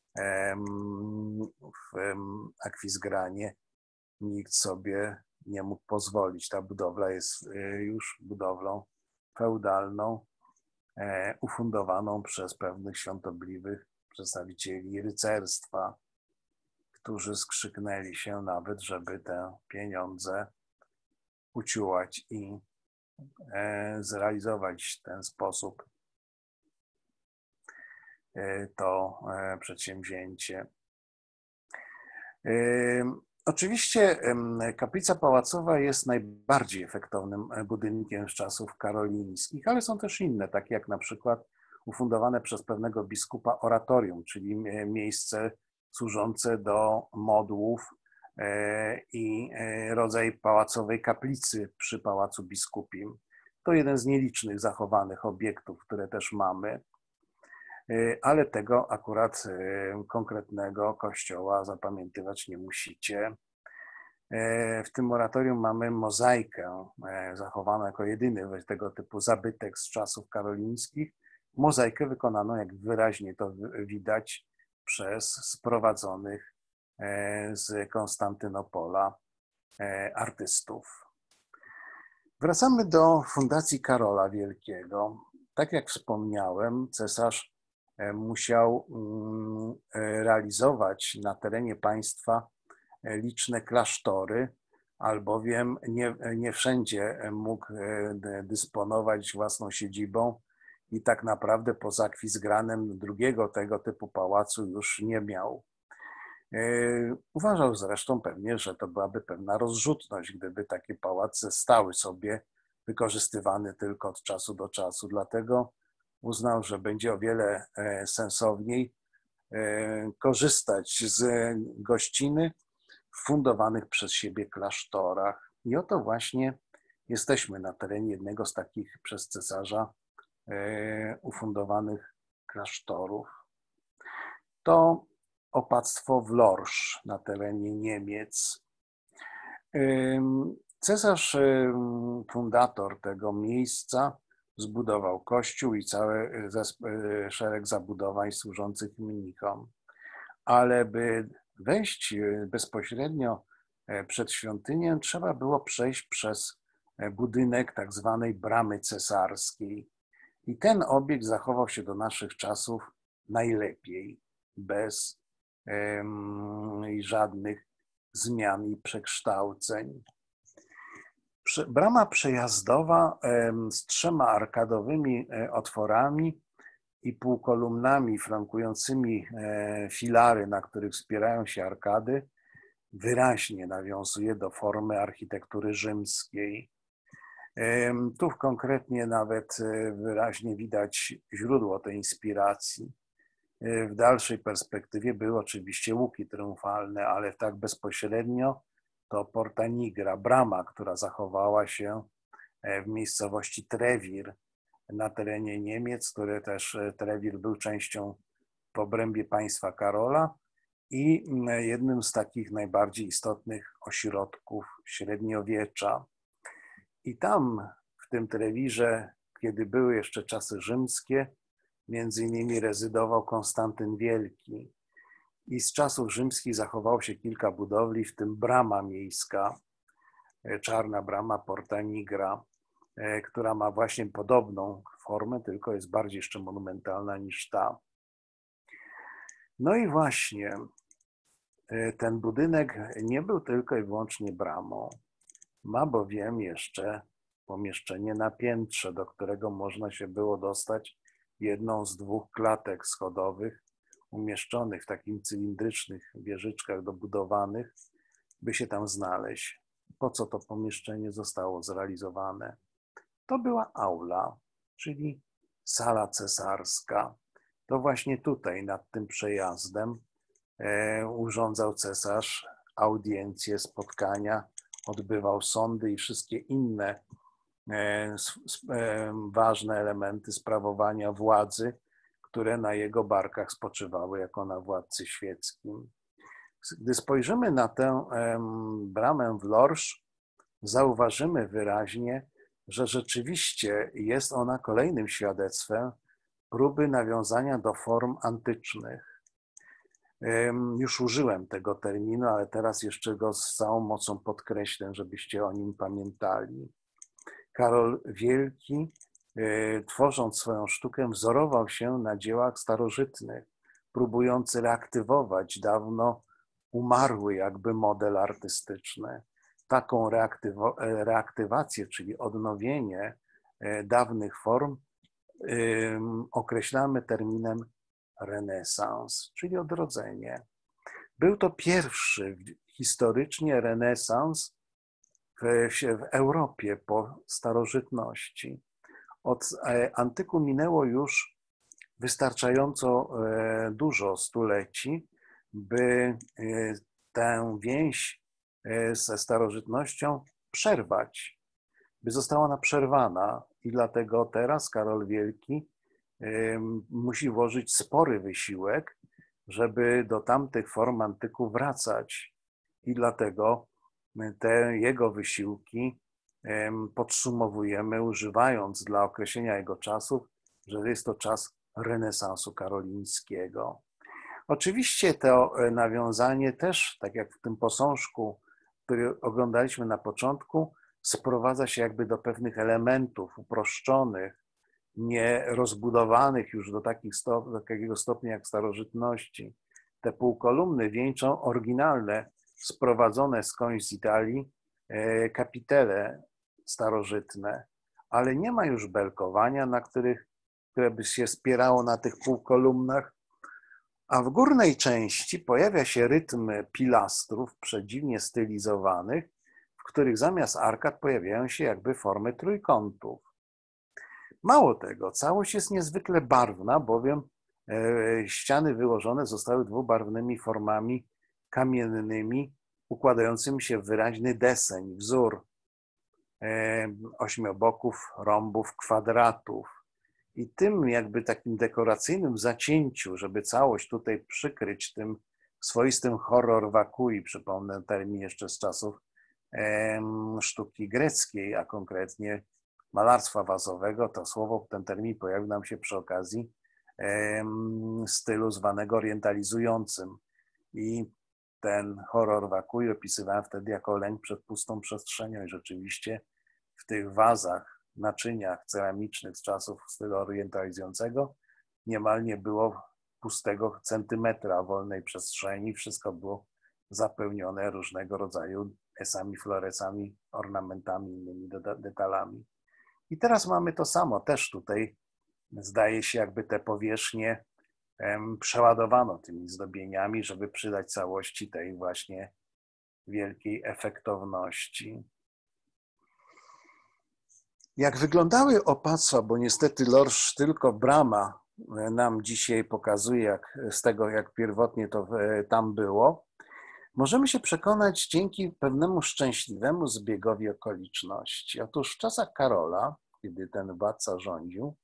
w Akwizgranie nikt sobie nie mógł pozwolić. Ta budowla jest już budowlą feudalną, ufundowaną przez pewnych świątobliwych przedstawicieli rycerstwa Niektórzy skrzyknęli się nawet, żeby te pieniądze uciułać i zrealizować w ten sposób to przedsięwzięcie. Oczywiście kaplica pałacowa jest najbardziej efektownym budynkiem z czasów karolińskich, ale są też inne, takie jak na przykład ufundowane przez pewnego biskupa oratorium, czyli miejsce służące do modłów i rodzaj pałacowej kaplicy przy Pałacu Biskupim. To jeden z nielicznych zachowanych obiektów, które też mamy, ale tego akurat konkretnego kościoła zapamiętywać nie musicie. W tym oratorium mamy mozaikę zachowaną jako jedyny tego typu zabytek z czasów karolińskich. Mozaikę wykonaną, jak wyraźnie to widać, przez sprowadzonych z Konstantynopola artystów. Wracamy do fundacji Karola Wielkiego. Tak jak wspomniałem, cesarz musiał realizować na terenie państwa liczne klasztory, albowiem nie wszędzie mógł dysponować własną siedzibą i tak naprawdę poza Akwizgranem drugiego tego typu pałacu już nie miał. Uważał zresztą pewnie, że to byłaby pewna rozrzutność, gdyby takie pałace stały sobie wykorzystywane tylko od czasu do czasu. Dlatego uznał, że będzie o wiele sensowniej korzystać z gościny w fundowanych przez siebie klasztorach. I oto właśnie jesteśmy na terenie jednego z takich przez cesarza ufundowanych klasztorów. To opactwo Wlorsz na terenie Niemiec. Cesarz, fundator tego miejsca, zbudował kościół i cały szereg zabudowań służących mnichom. Ale by wejść bezpośrednio przed świątynię, trzeba było przejść przez budynek tak zwanej Bramy Cesarskiej. I ten obiekt zachował się do naszych czasów najlepiej, bez żadnych zmian i przekształceń. Brama przejazdowa z 3 arkadowymi otworami i półkolumnami flankującymi filary, na których wspierają się arkady, wyraźnie nawiązuje do formy architektury rzymskiej. Tu konkretnie nawet wyraźnie widać źródło tej inspiracji. W dalszej perspektywie były oczywiście łuki triumfalne, ale tak bezpośrednio to Porta Nigra, brama, która zachowała się w miejscowości Trewir na terenie Niemiec, który też Trewir był częścią w obrębie państwa Karola i jednym z takich najbardziej istotnych ośrodków średniowiecza. I tam, w tym Trewirze, kiedy były jeszcze czasy rzymskie, między innymi rezydował Konstantyn Wielki. I z czasów rzymskich zachowało się kilka budowli, w tym brama miejska, czarna brama Porta Nigra, która ma właśnie podobną formę, tylko jest bardziej jeszcze monumentalna niż ta. No i właśnie ten budynek nie był tylko i wyłącznie bramą. Ma bowiem jeszcze pomieszczenie na piętrze, do którego można się było dostać jedną z 2 klatek schodowych umieszczonych w takich cylindrycznych wieżyczkach dobudowanych, by się tam znaleźć. Po co to pomieszczenie zostało zrealizowane? To była aula, czyli sala cesarska. To właśnie tutaj, nad tym przejazdem, urządzał cesarz audiencje, spotkania, odbywał sądy i wszystkie inne ważne elementy sprawowania władzy, które na jego barkach spoczywały jako na władcy świeckim. Gdy spojrzymy na tę bramę Wlorsz, zauważymy wyraźnie, że rzeczywiście jest ona kolejnym świadectwem próby nawiązania do form antycznych. Już użyłem tego terminu, ale teraz jeszcze go z całą mocą podkreślę, żebyście o nim pamiętali. Karol Wielki, tworząc swoją sztukę, wzorował się na dziełach starożytnych, próbując reaktywować dawno umarły jakby model artystyczny. Taką reaktywację, czyli odnowienie dawnych form określamy terminem renesans, czyli odrodzenie. Był to pierwszy historycznie renesans w Europie po starożytności. Od antyku minęło już wystarczająco dużo stuleci, by tę więź ze starożytnością przerwać, by została ona przerwana i dlatego teraz Karol Wielki musi włożyć spory wysiłek, żeby do tamtych form antyku wracać i dlatego te jego wysiłki podsumowujemy, używając dla określenia jego czasów, że jest to czas renesansu karolińskiego. Oczywiście to nawiązanie też, tak jak w tym posążku, który oglądaliśmy na początku, sprowadza się jakby do pewnych elementów uproszczonych, nie rozbudowanych już do takiego stopnia jak w starożytności. Te półkolumny wieńczą oryginalne, sprowadzone skądś z Italii kapitele starożytne, ale nie ma już belkowania, które by się spierało na tych półkolumnach, a w górnej części pojawia się rytm pilastrów przedziwnie stylizowanych, w których zamiast arkad pojawiają się jakby formy trójkątów. Mało tego, całość jest niezwykle barwna, bowiem ściany wyłożone zostały dwubarwnymi formami kamiennymi, układającymi się w wyraźny deseń, wzór ośmioboków, rąbów, kwadratów. I tym jakby takim dekoracyjnym zacięciu, żeby całość tutaj przykryć tym swoistym horror vacui, przypomnę termin jeszcze z czasów sztuki greckiej, a konkretnie malarstwa wazowego, to słowo, ten termin pojawił nam się przy okazji stylu zwanego orientalizującym. I ten horror vacui opisywałem wtedy jako lęk przed pustą przestrzenią i rzeczywiście w tych wazach, naczyniach ceramicznych z czasów stylu orientalizującego niemal nie było pustego centymetra wolnej przestrzeni, wszystko było zapełnione różnego rodzaju esami, floresami, ornamentami, innymi detalami. I teraz mamy to samo, też tutaj zdaje się jakby te powierzchnie przeładowano tymi zdobieniami, żeby przydać całości tej właśnie wielkiej efektowności. Jak wyglądały opactwa, bo niestety Lorsz tylko brama nam dzisiaj pokazuje z tego, jak pierwotnie to tam było, możemy się przekonać dzięki pewnemu szczęśliwemu zbiegowi okoliczności. Otóż w czasach Karola, kiedy ten władca rządził,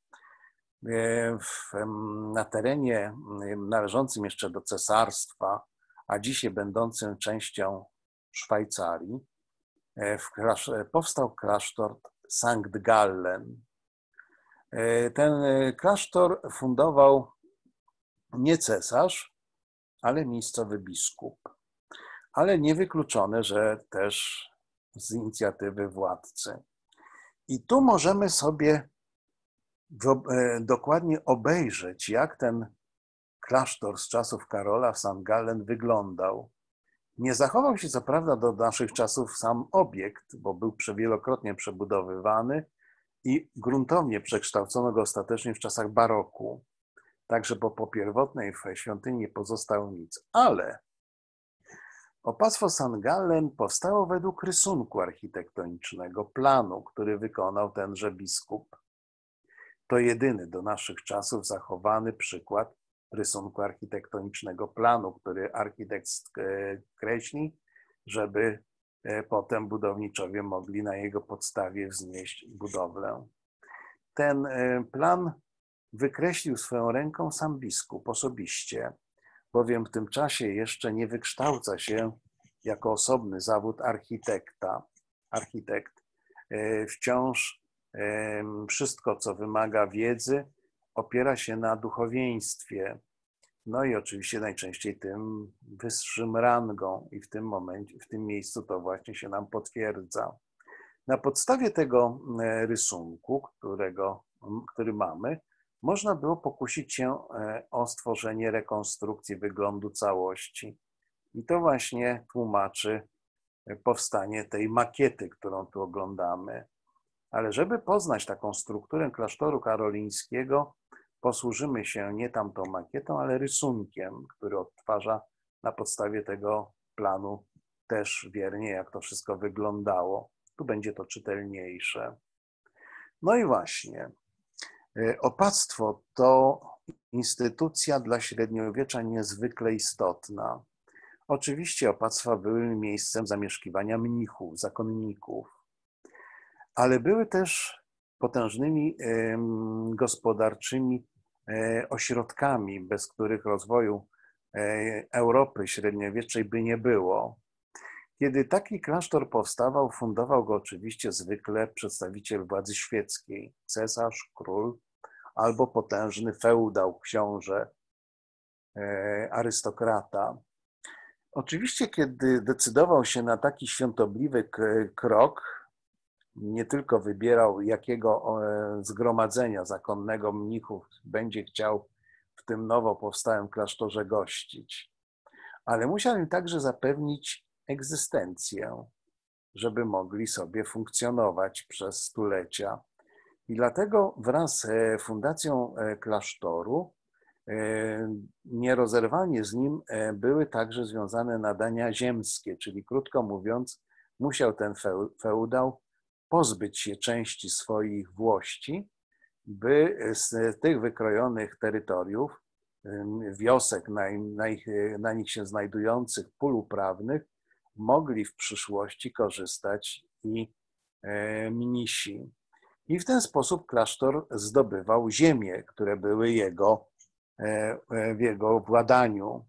na terenie należącym jeszcze do cesarstwa, a dzisiaj będącym częścią Szwajcarii, powstał klasztor Sankt Gallen. Ten klasztor fundował nie cesarz, ale miejscowy biskup. Ale niewykluczone, że też z inicjatywy władcy. I tu możemy sobie dokładnie obejrzeć, jak ten klasztor z czasów Karola w St. Gallen wyglądał. Nie zachował się co prawda do naszych czasów sam obiekt, bo był wielokrotnie przebudowywany i gruntownie przekształcono go ostatecznie w czasach baroku. Także po pierwotnej świątyni nie pozostało nic. Ale opactwo St. Gallen powstało według rysunku architektonicznego, planu, który wykonał tenże biskup. To jedyny do naszych czasów zachowany przykład rysunku architektonicznego planu, który architekt kreśli, żeby potem budowniczowie mogli na jego podstawie wznieść budowlę. Ten plan wykreślił swoją ręką sam biskup osobiście, bowiem w tym czasie jeszcze nie wykształca się jako osobny zawód architekta. Architekt wciąż wszystko, co wymaga wiedzy, opiera się na duchowieństwie. No i oczywiście najczęściej tym wyższym rangą i w tym momencie, w tym miejscu to właśnie się nam potwierdza. Na podstawie tego rysunku, który mamy, można było pokusić się o stworzenie rekonstrukcji wyglądu całości. I to właśnie tłumaczy powstanie tej makiety, którą tu oglądamy. Ale żeby poznać taką strukturę klasztoru karolińskiego, posłużymy się nie tamtą makietą, ale rysunkiem, który odtwarza na podstawie tego planu też wiernie, jak to wszystko wyglądało. Tu będzie to czytelniejsze. No i właśnie, opactwo to instytucja dla średniowiecza niezwykle istotna. Oczywiście opactwa były miejscem zamieszkiwania mnichów, zakonników, ale były też potężnymi gospodarczymi ośrodkami, bez których rozwoju Europy średniowiecznej by nie było. Kiedy taki klasztor powstawał, fundował go oczywiście zwykle przedstawiciel władzy świeckiej, cesarz, król albo potężny feudał, książę, arystokrata. Oczywiście, kiedy decydował się na taki świątobliwy krok, nie tylko wybierał, jakiego zgromadzenia zakonnego mnichów będzie chciał w tym nowo powstałym klasztorze gościć, ale musiał im także zapewnić egzystencję, żeby mogli sobie funkcjonować przez stulecia. I dlatego wraz z fundacją klasztoru nierozerwalnie z nim były także związane nadania ziemskie, czyli krótko mówiąc, musiał ten feudał pozbyć się części swoich włości, by z tych wykrojonych terytoriów, wiosek na nich się znajdujących, pól uprawnych, mogli w przyszłości korzystać i mnisi. I w ten sposób klasztor zdobywał ziemie, które były w jego władaniu.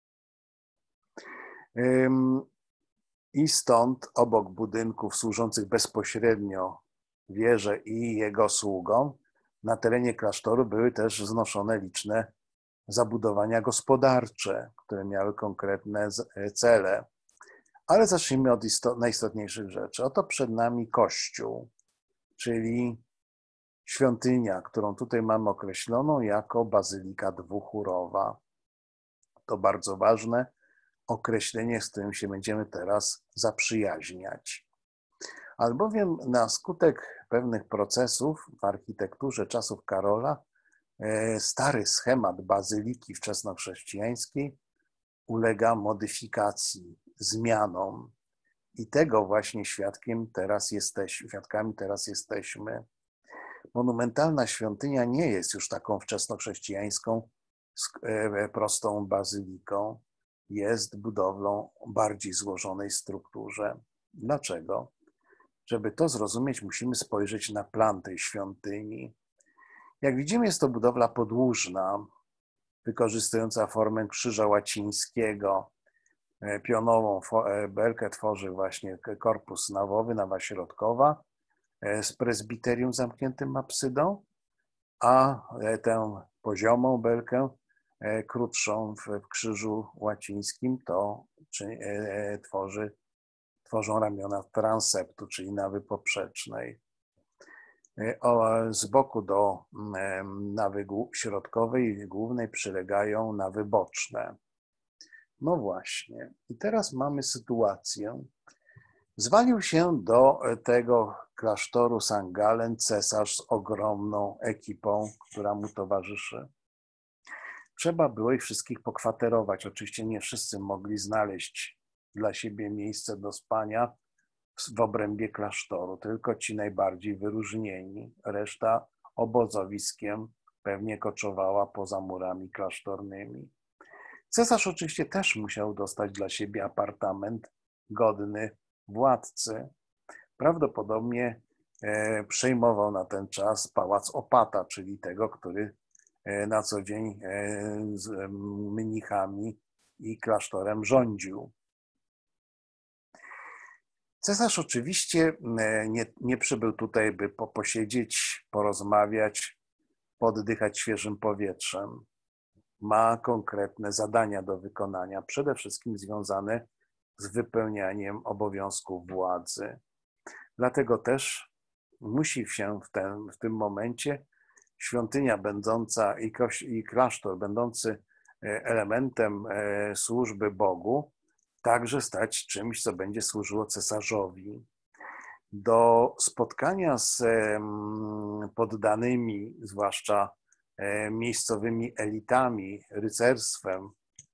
I stąd obok budynków służących bezpośrednio wieży i jego sługom, na terenie klasztoru były też wznoszone liczne zabudowania gospodarcze, które miały konkretne cele. Ale zacznijmy od najistotniejszych rzeczy. Oto przed nami kościół, czyli świątynia, którą tutaj mamy określoną jako bazylika dwuchórowa. To bardzo ważne określenie, z którym się będziemy teraz zaprzyjaźniać. Albowiem na skutek pewnych procesów w architekturze czasów Karola stary schemat bazyliki wczesnochrześcijańskiej ulega modyfikacji, zmianom. I tego właśnie świadkami teraz jesteśmy. Monumentalna świątynia nie jest już taką wczesnochrześcijańską, prostą bazyliką. Jest budowlą o bardziej złożonej strukturze. Dlaczego? Żeby to zrozumieć, musimy spojrzeć na plan tej świątyni. Jak widzimy, jest to budowla podłużna, wykorzystująca formę krzyża łacińskiego. Pionową belkę tworzy właśnie korpus nawowy, nawa środkowa, z prezbiterium zamkniętym apsydą, a tę poziomą belkę, krótszą w krzyżu łacińskim, to tworzą ramiona transeptu, czyli nawy poprzecznej. Z boku do nawy środkowej i głównej przylegają nawy boczne. No właśnie. I teraz mamy sytuację. Zwalił się do tego klasztoru St. Gallen cesarz z ogromną ekipą, która mu towarzyszy. Trzeba było ich wszystkich pokwaterować. Oczywiście nie wszyscy mogli znaleźć dla siebie miejsce do spania w obrębie klasztoru, tylko ci najbardziej wyróżnieni. Reszta obozowiskiem pewnie koczowała poza murami klasztornymi. Cesarz oczywiście też musiał dostać dla siebie apartament godny władcy. Prawdopodobnie przejmował na ten czas pałac opata, czyli tego, który na co dzień z mnichami i klasztorem rządził. Cesarz oczywiście nie przybył tutaj, by posiedzieć, porozmawiać, poddychać świeżym powietrzem. Ma konkretne zadania do wykonania, przede wszystkim związane z wypełnianiem obowiązków władzy. Dlatego też musi się w tym momencie świątynia będąca i klasztor będący elementem służby Bogu także stać czymś, co będzie służyło cesarzowi. Do spotkania z poddanymi, zwłaszcza miejscowymi elitami, rycerstwem,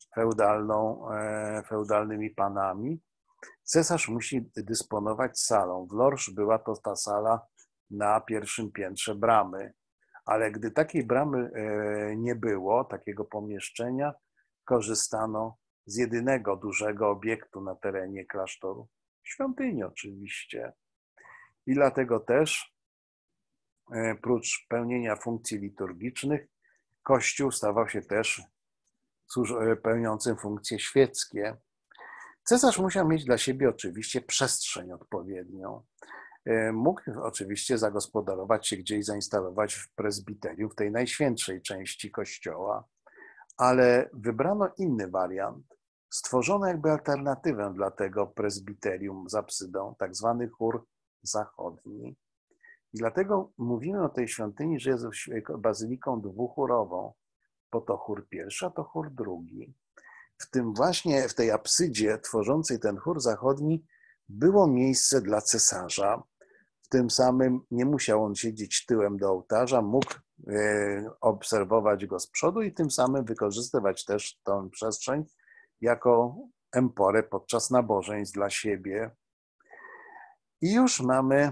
feudalnymi panami, cesarz musi dysponować salą. W Lorsz była to ta sala na pierwszym piętrze bramy, ale gdy takiej bramy nie było, takiego pomieszczenia, korzystano z jedynego dużego obiektu na terenie klasztoru, świątyni oczywiście. I dlatego też, prócz pełnienia funkcji liturgicznych, Kościół stawał się też pełniącym funkcje świeckie. Cesarz musiał mieć dla siebie oczywiście przestrzeń odpowiednią. Mógł oczywiście zagospodarować się gdzieś, zainstalować w prezbiterium, w tej najświętszej części kościoła, ale wybrano inny wariant. Stworzono jakby alternatywę dla tego prezbiterium z apsydą, tak zwany chór zachodni. I dlatego mówimy o tej świątyni, że jest bazyliką dwuchórową, bo to chór pierwszy, a to chór drugi. W tym właśnie, w tej apsydzie tworzącej ten chór zachodni było miejsce dla cesarza. W tym samym nie musiał on siedzieć tyłem do ołtarza, mógł obserwować go z przodu i tym samym wykorzystywać też tę przestrzeń jako emporę podczas nabożeństw dla siebie. I już mamy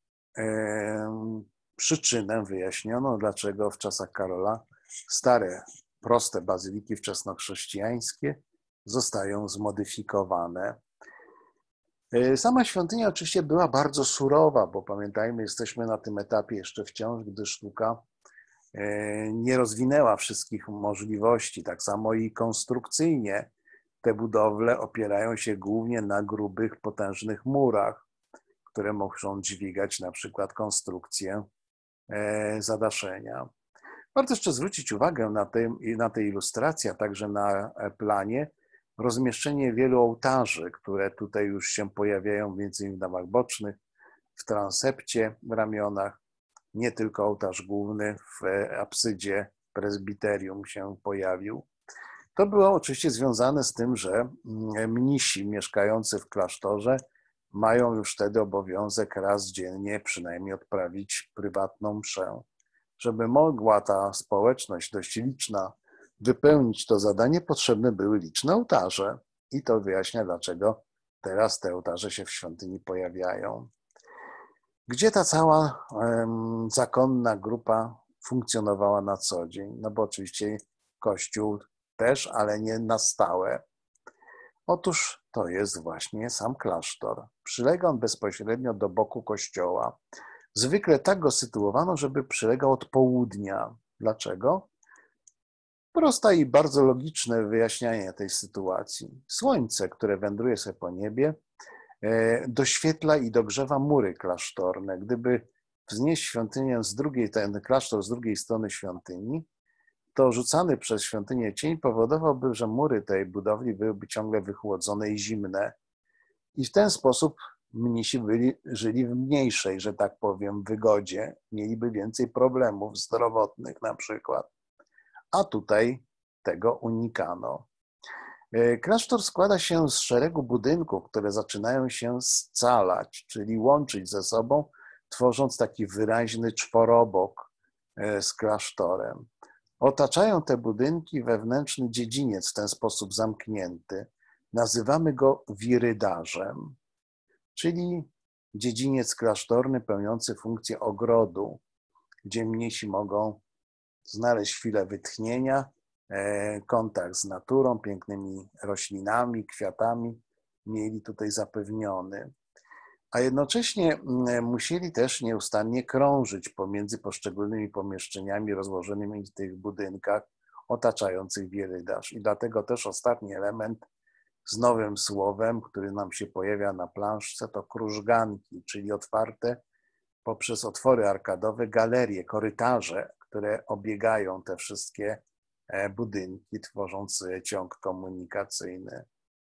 przyczynę wyjaśnioną, dlaczego w czasach Karola stare, proste bazyliki wczesnochrześcijańskie zostają zmodyfikowane. Sama świątynia oczywiście była bardzo surowa, bo pamiętajmy, jesteśmy na tym etapie jeszcze wciąż, gdy sztuka nie rozwinęła wszystkich możliwości. Tak samo i konstrukcyjnie te budowle opierają się głównie na grubych, potężnych murach, które muszą dźwigać na przykład konstrukcję zadaszenia. Warto jeszcze zwrócić uwagę na tej ilustracji, a także na planie, rozmieszczenie wielu ołtarzy, które tutaj już się pojawiają m.in. w domach bocznych, w transepcie w ramionach. Nie tylko ołtarz główny w apsydzie prezbiterium się pojawił. To było oczywiście związane z tym, że mnisi mieszkający w klasztorze mają już wtedy obowiązek raz dziennie przynajmniej odprawić prywatną mszę. Żeby mogła ta społeczność dość liczna wypełnić to zadanie, potrzebne były liczne ołtarze. I to wyjaśnia, dlaczego teraz te ołtarze się w świątyni pojawiają. Gdzie ta cała zakonna grupa funkcjonowała na co dzień? No bo oczywiście Kościół też, ale nie na stałe. Otóż to jest właśnie sam klasztor. Przylega on bezpośrednio do boku kościoła. Zwykle tak go sytuowano, żeby przylegał od południa. Dlaczego? Proste i bardzo logiczne wyjaśnianie tej sytuacji. Słońce, które wędruje sobie po niebie, doświetla i dogrzewa mury klasztorne. Gdyby wznieść świątynię ten klasztor z drugiej strony świątyni, to rzucany przez świątynię cień powodowałby, że mury tej budowli byłyby ciągle wychłodzone i zimne. I w ten sposób mnisi żyli w mniejszej, że tak powiem, wygodzie, mieliby więcej problemów zdrowotnych na przykład. A tutaj tego unikano. Klasztor składa się z szeregu budynków, które zaczynają się scalać, czyli łączyć ze sobą, tworząc taki wyraźny czworobok z klasztorem. Otaczają te budynki wewnętrzny dziedziniec w ten sposób zamknięty. Nazywamy go wirydarzem, czyli dziedziniec klasztorny pełniący funkcję ogrodu, gdzie mnisi mogą znaleźć chwilę wytchnienia, kontakt z naturą, pięknymi roślinami, kwiatami mieli tutaj zapewniony. A jednocześnie musieli też nieustannie krążyć pomiędzy poszczególnymi pomieszczeniami rozłożonymi w tych budynkach otaczających wirydarz. I dlatego też ostatni element z nowym słowem, który nam się pojawia na planszce, to krużganki, czyli otwarte poprzez otwory arkadowe galerie, korytarze, które obiegają te wszystkie budynki, tworząc ciąg komunikacyjny.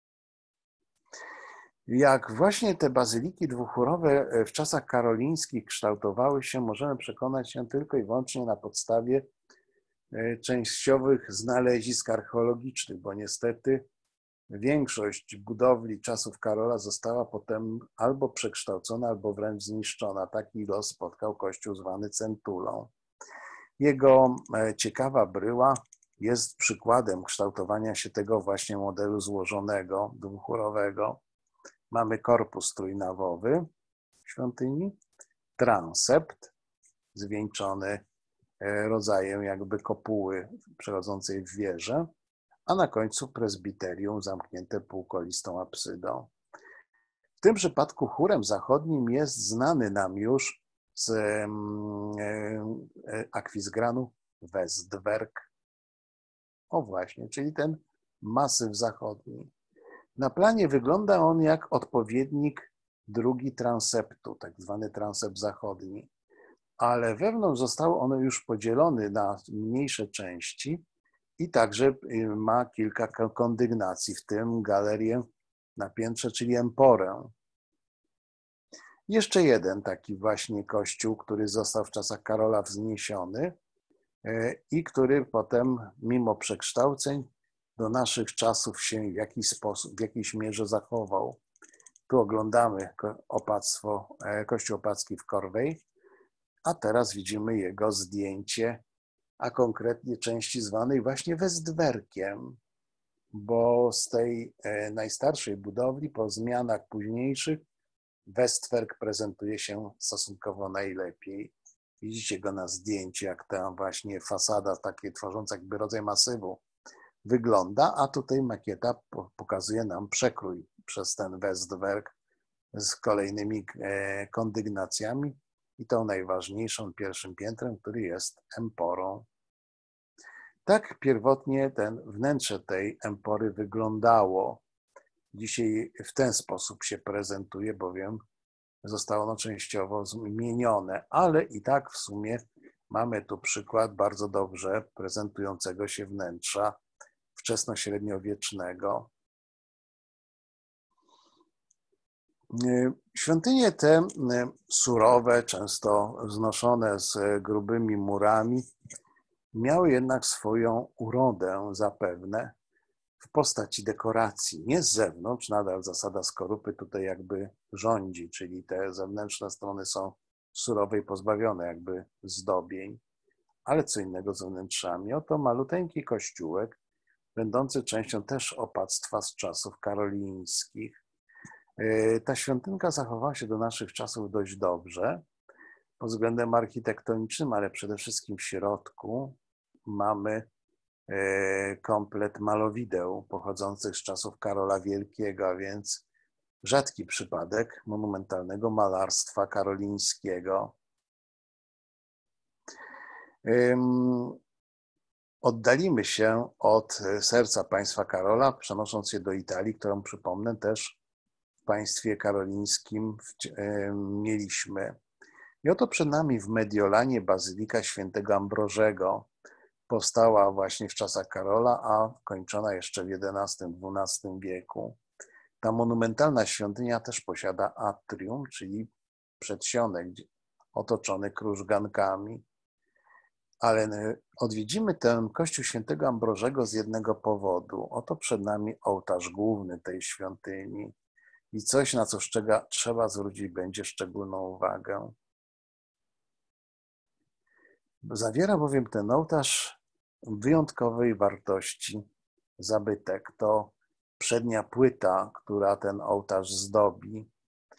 Jak właśnie te bazyliki dwuchórowe w czasach karolińskich kształtowały się, możemy przekonać się tylko i wyłącznie na podstawie częściowych znalezisk archeologicznych, bo niestety Większość budowli czasów Karola została potem albo przekształcona, albo wręcz zniszczona. Taki los spotkał kościół zwany Centulą. Jego ciekawa bryła jest przykładem kształtowania się tego właśnie modelu złożonego, dwuchórowego. Mamy korpus trójnawowy świątyni, transept zwieńczony rodzajem jakby kopuły przechodzącej w wieżę, a na końcu prezbiterium zamknięte półkolistą apsydą. W tym przypadku chórem zachodnim jest znany nam już z akwizgranu Westwerk. O właśnie, czyli ten masyw zachodni. Na planie wygląda on jak odpowiednik drugi transeptu, tak zwany transept zachodni, ale wewnątrz został on już podzielony na mniejsze części i także ma kilka kondygnacji, w tym galerię na piętrze, czyli emporę. Jeszcze jeden taki właśnie kościół, który został w czasach Karola wzniesiony i który potem mimo przekształceń do naszych czasów się w jakiś sposób, w jakiejś mierze zachował. Tu oglądamy kościół opacki w Corvey, a teraz widzimy jego zdjęcie, a konkretnie części zwanej właśnie Westwerkiem, bo z tej najstarszej budowli po zmianach późniejszych Westwerk prezentuje się stosunkowo najlepiej. Widzicie go na zdjęciu, jak ta właśnie fasada takie tworząca jakby rodzaj masywu wygląda, a tutaj makieta pokazuje nam przekrój przez ten Westwerk z kolejnymi kondygnacjami i tą najważniejszą pierwszym piętrem, który jest emporą. Tak pierwotnie wnętrze tej empory wyglądało. Dzisiaj w ten sposób się prezentuje, bowiem zostało ono częściowo zmienione, ale i tak w sumie mamy tu przykład bardzo dobrze prezentującego się wnętrza wczesnośredniowiecznego. Świątynie te surowe, często wznoszone z grubymi murami, miały jednak swoją urodę zapewne w postaci dekoracji. Nie z zewnątrz, nadal zasada skorupy tutaj jakby rządzi, czyli te zewnętrzne strony są surowe i pozbawione jakby zdobień, ale co innego z wnętrzami. Oto maluteńki kościółek, będący częścią też opactwa z czasów karolińskich. Ta świątynka zachowała się do naszych czasów dość dobrze pod względem architektonicznym, ale przede wszystkim w środku mamy komplet malowideł pochodzących z czasów Karola Wielkiego, a więc rzadki przypadek monumentalnego malarstwa karolińskiego. Oddalimy się od serca państwa Karola, przenosząc się do Italii, którą przypomnę też w państwie karolińskim mieliśmy. I oto przed nami w Mediolanie bazylika świętego Ambrożego. Powstała właśnie w czasach Karola, a kończona jeszcze w XI-XII wieku. Ta monumentalna świątynia też posiada atrium, czyli przedsionek otoczony krużgankami. Ale odwiedzimy ten kościół świętego Ambrożego z jednego powodu. Oto przed nami ołtarz główny tej świątyni i coś, na co trzeba zwrócić będzie szczególną uwagę. Zawiera bowiem ten ołtarz wyjątkowej wartości zabytek. To przednia płyta, która ten ołtarz zdobi.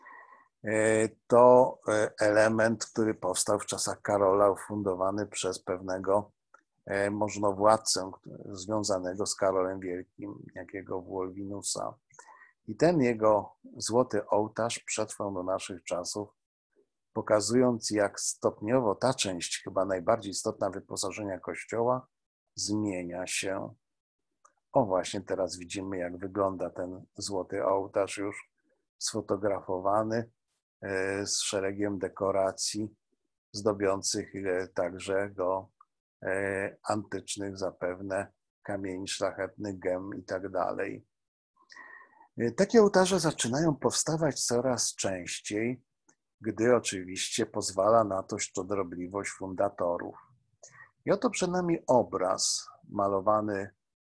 To element, który powstał w czasach Karola, ufundowany przez pewnego możnowładcę związanego z Karolem Wielkim, jakiego Wolwinusa. I ten jego złoty ołtarz przetrwał do naszych czasów, pokazując, jak stopniowo ta część, chyba najbardziej istotna wyposażenia kościoła, zmienia się. O właśnie teraz widzimy, jak wygląda ten złoty ołtarz już sfotografowany z szeregiem dekoracji zdobiących także go antycznych zapewne kamieni szlachetnych, gem i tak dalej. Takie ołtarze zaczynają powstawać coraz częściej, gdy oczywiście pozwala na to szczodrobliwość fundatorów. I oto przed nami obraz malowany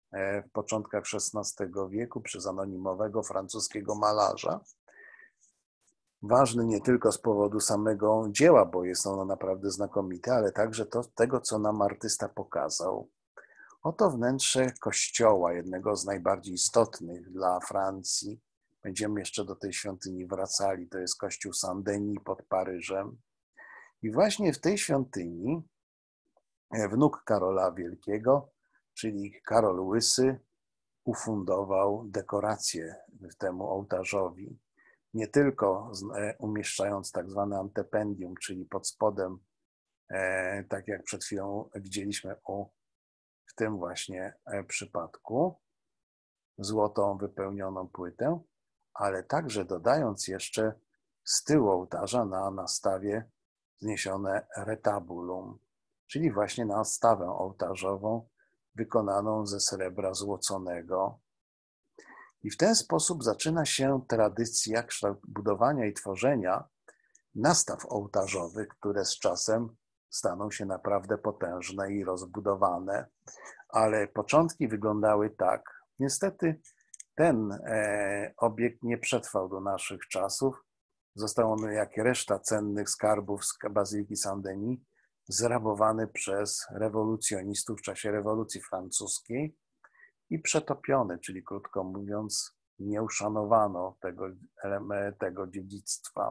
w początkach XVI wieku przez anonimowego francuskiego malarza. Ważny nie tylko z powodu samego dzieła, bo jest ono naprawdę znakomite, ale także tego, co nam artysta pokazał. Oto wnętrze kościoła, jednego z najbardziej istotnych dla Francji. Będziemy jeszcze do tej świątyni wracali. To jest kościół Saint-Denis pod Paryżem. I właśnie w tej świątyni wnuk Karola Wielkiego, czyli Karol Łysy, ufundował dekoracje temu ołtarzowi. Nie tylko umieszczając tak zwane antependium, czyli pod spodem, tak jak przed chwilą widzieliśmy w tym właśnie przypadku, złotą wypełnioną płytę, ale także dodając jeszcze z tyłu ołtarza na nastawie wzniesione retabulum, czyli właśnie nastawę ołtarzową wykonaną ze srebra złoconego. I w ten sposób zaczyna się tradycja budowania i tworzenia nastaw ołtarzowych, które z czasem staną się naprawdę potężne i rozbudowane. Ale początki wyglądały tak. Niestety ten obiekt nie przetrwał do naszych czasów. Został on, jak i reszta cennych skarbów z Bazyliki Saint-Denis, zrabowany przez rewolucjonistów w czasie rewolucji francuskiej i przetopiony, czyli krótko mówiąc, nie uszanowano tego dziedzictwa.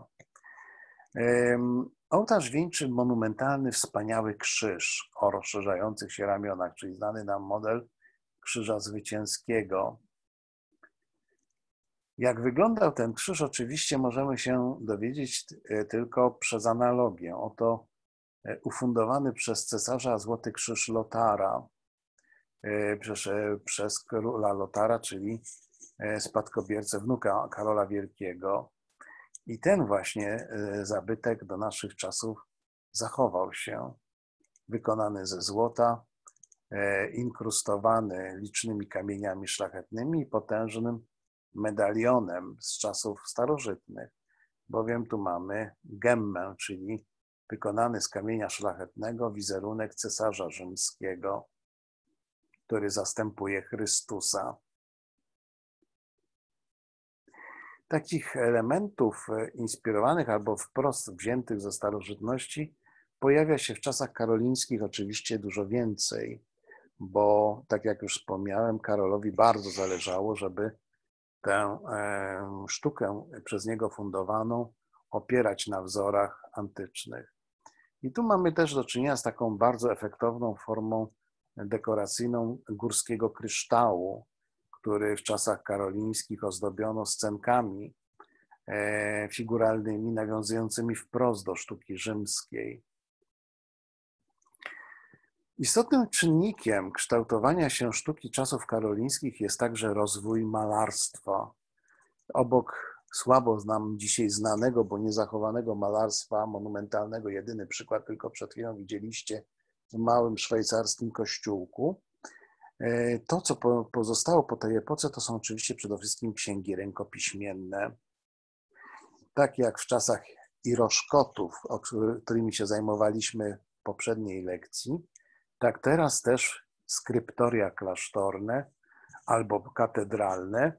Ołtarz wieńczy monumentalny, wspaniały krzyż o rozszerzających się ramionach, czyli znany nam model Krzyża Zwycięskiego. Jak wyglądał ten krzyż, oczywiście możemy się dowiedzieć tylko przez analogię. Oto ufundowany przez cesarza Złoty Krzyż Lotara, przez króla Lotara, czyli spadkobiercę wnuka Karola Wielkiego. I ten właśnie zabytek do naszych czasów zachował się. Wykonany ze złota, inkrustowany licznymi kamieniami szlachetnymi i potężnym medalionem z czasów starożytnych, bowiem tu mamy gemmę, czyli wykonany z kamienia szlachetnego wizerunek cesarza rzymskiego, który zastępuje Chrystusa. Takich elementów inspirowanych albo wprost wziętych ze starożytności pojawia się w czasach karolińskich oczywiście dużo więcej, bo tak jak już wspomniałem, Karolowi bardzo zależało, żeby tę sztukę przez niego fundowaną opierać na wzorach antycznych. I tu mamy też do czynienia z taką bardzo efektowną formą dekoracyjną górskiego kryształu, który w czasach karolińskich ozdobiono scenkami figuralnymi nawiązującymi wprost do sztuki rzymskiej. Istotnym czynnikiem kształtowania się sztuki czasów karolińskich jest także rozwój malarstwa. Obok słabo nam dzisiaj znanego, bo niezachowanego malarstwa monumentalnego, jedyny przykład tylko przed chwilą widzieliście w małym szwajcarskim kościółku. To, co pozostało po tej epoce, to są oczywiście przede wszystkim księgi rękopiśmienne. Tak jak w czasach iroszkotów, którymi się zajmowaliśmy w poprzedniej lekcji, tak teraz też skryptoria klasztorne albo katedralne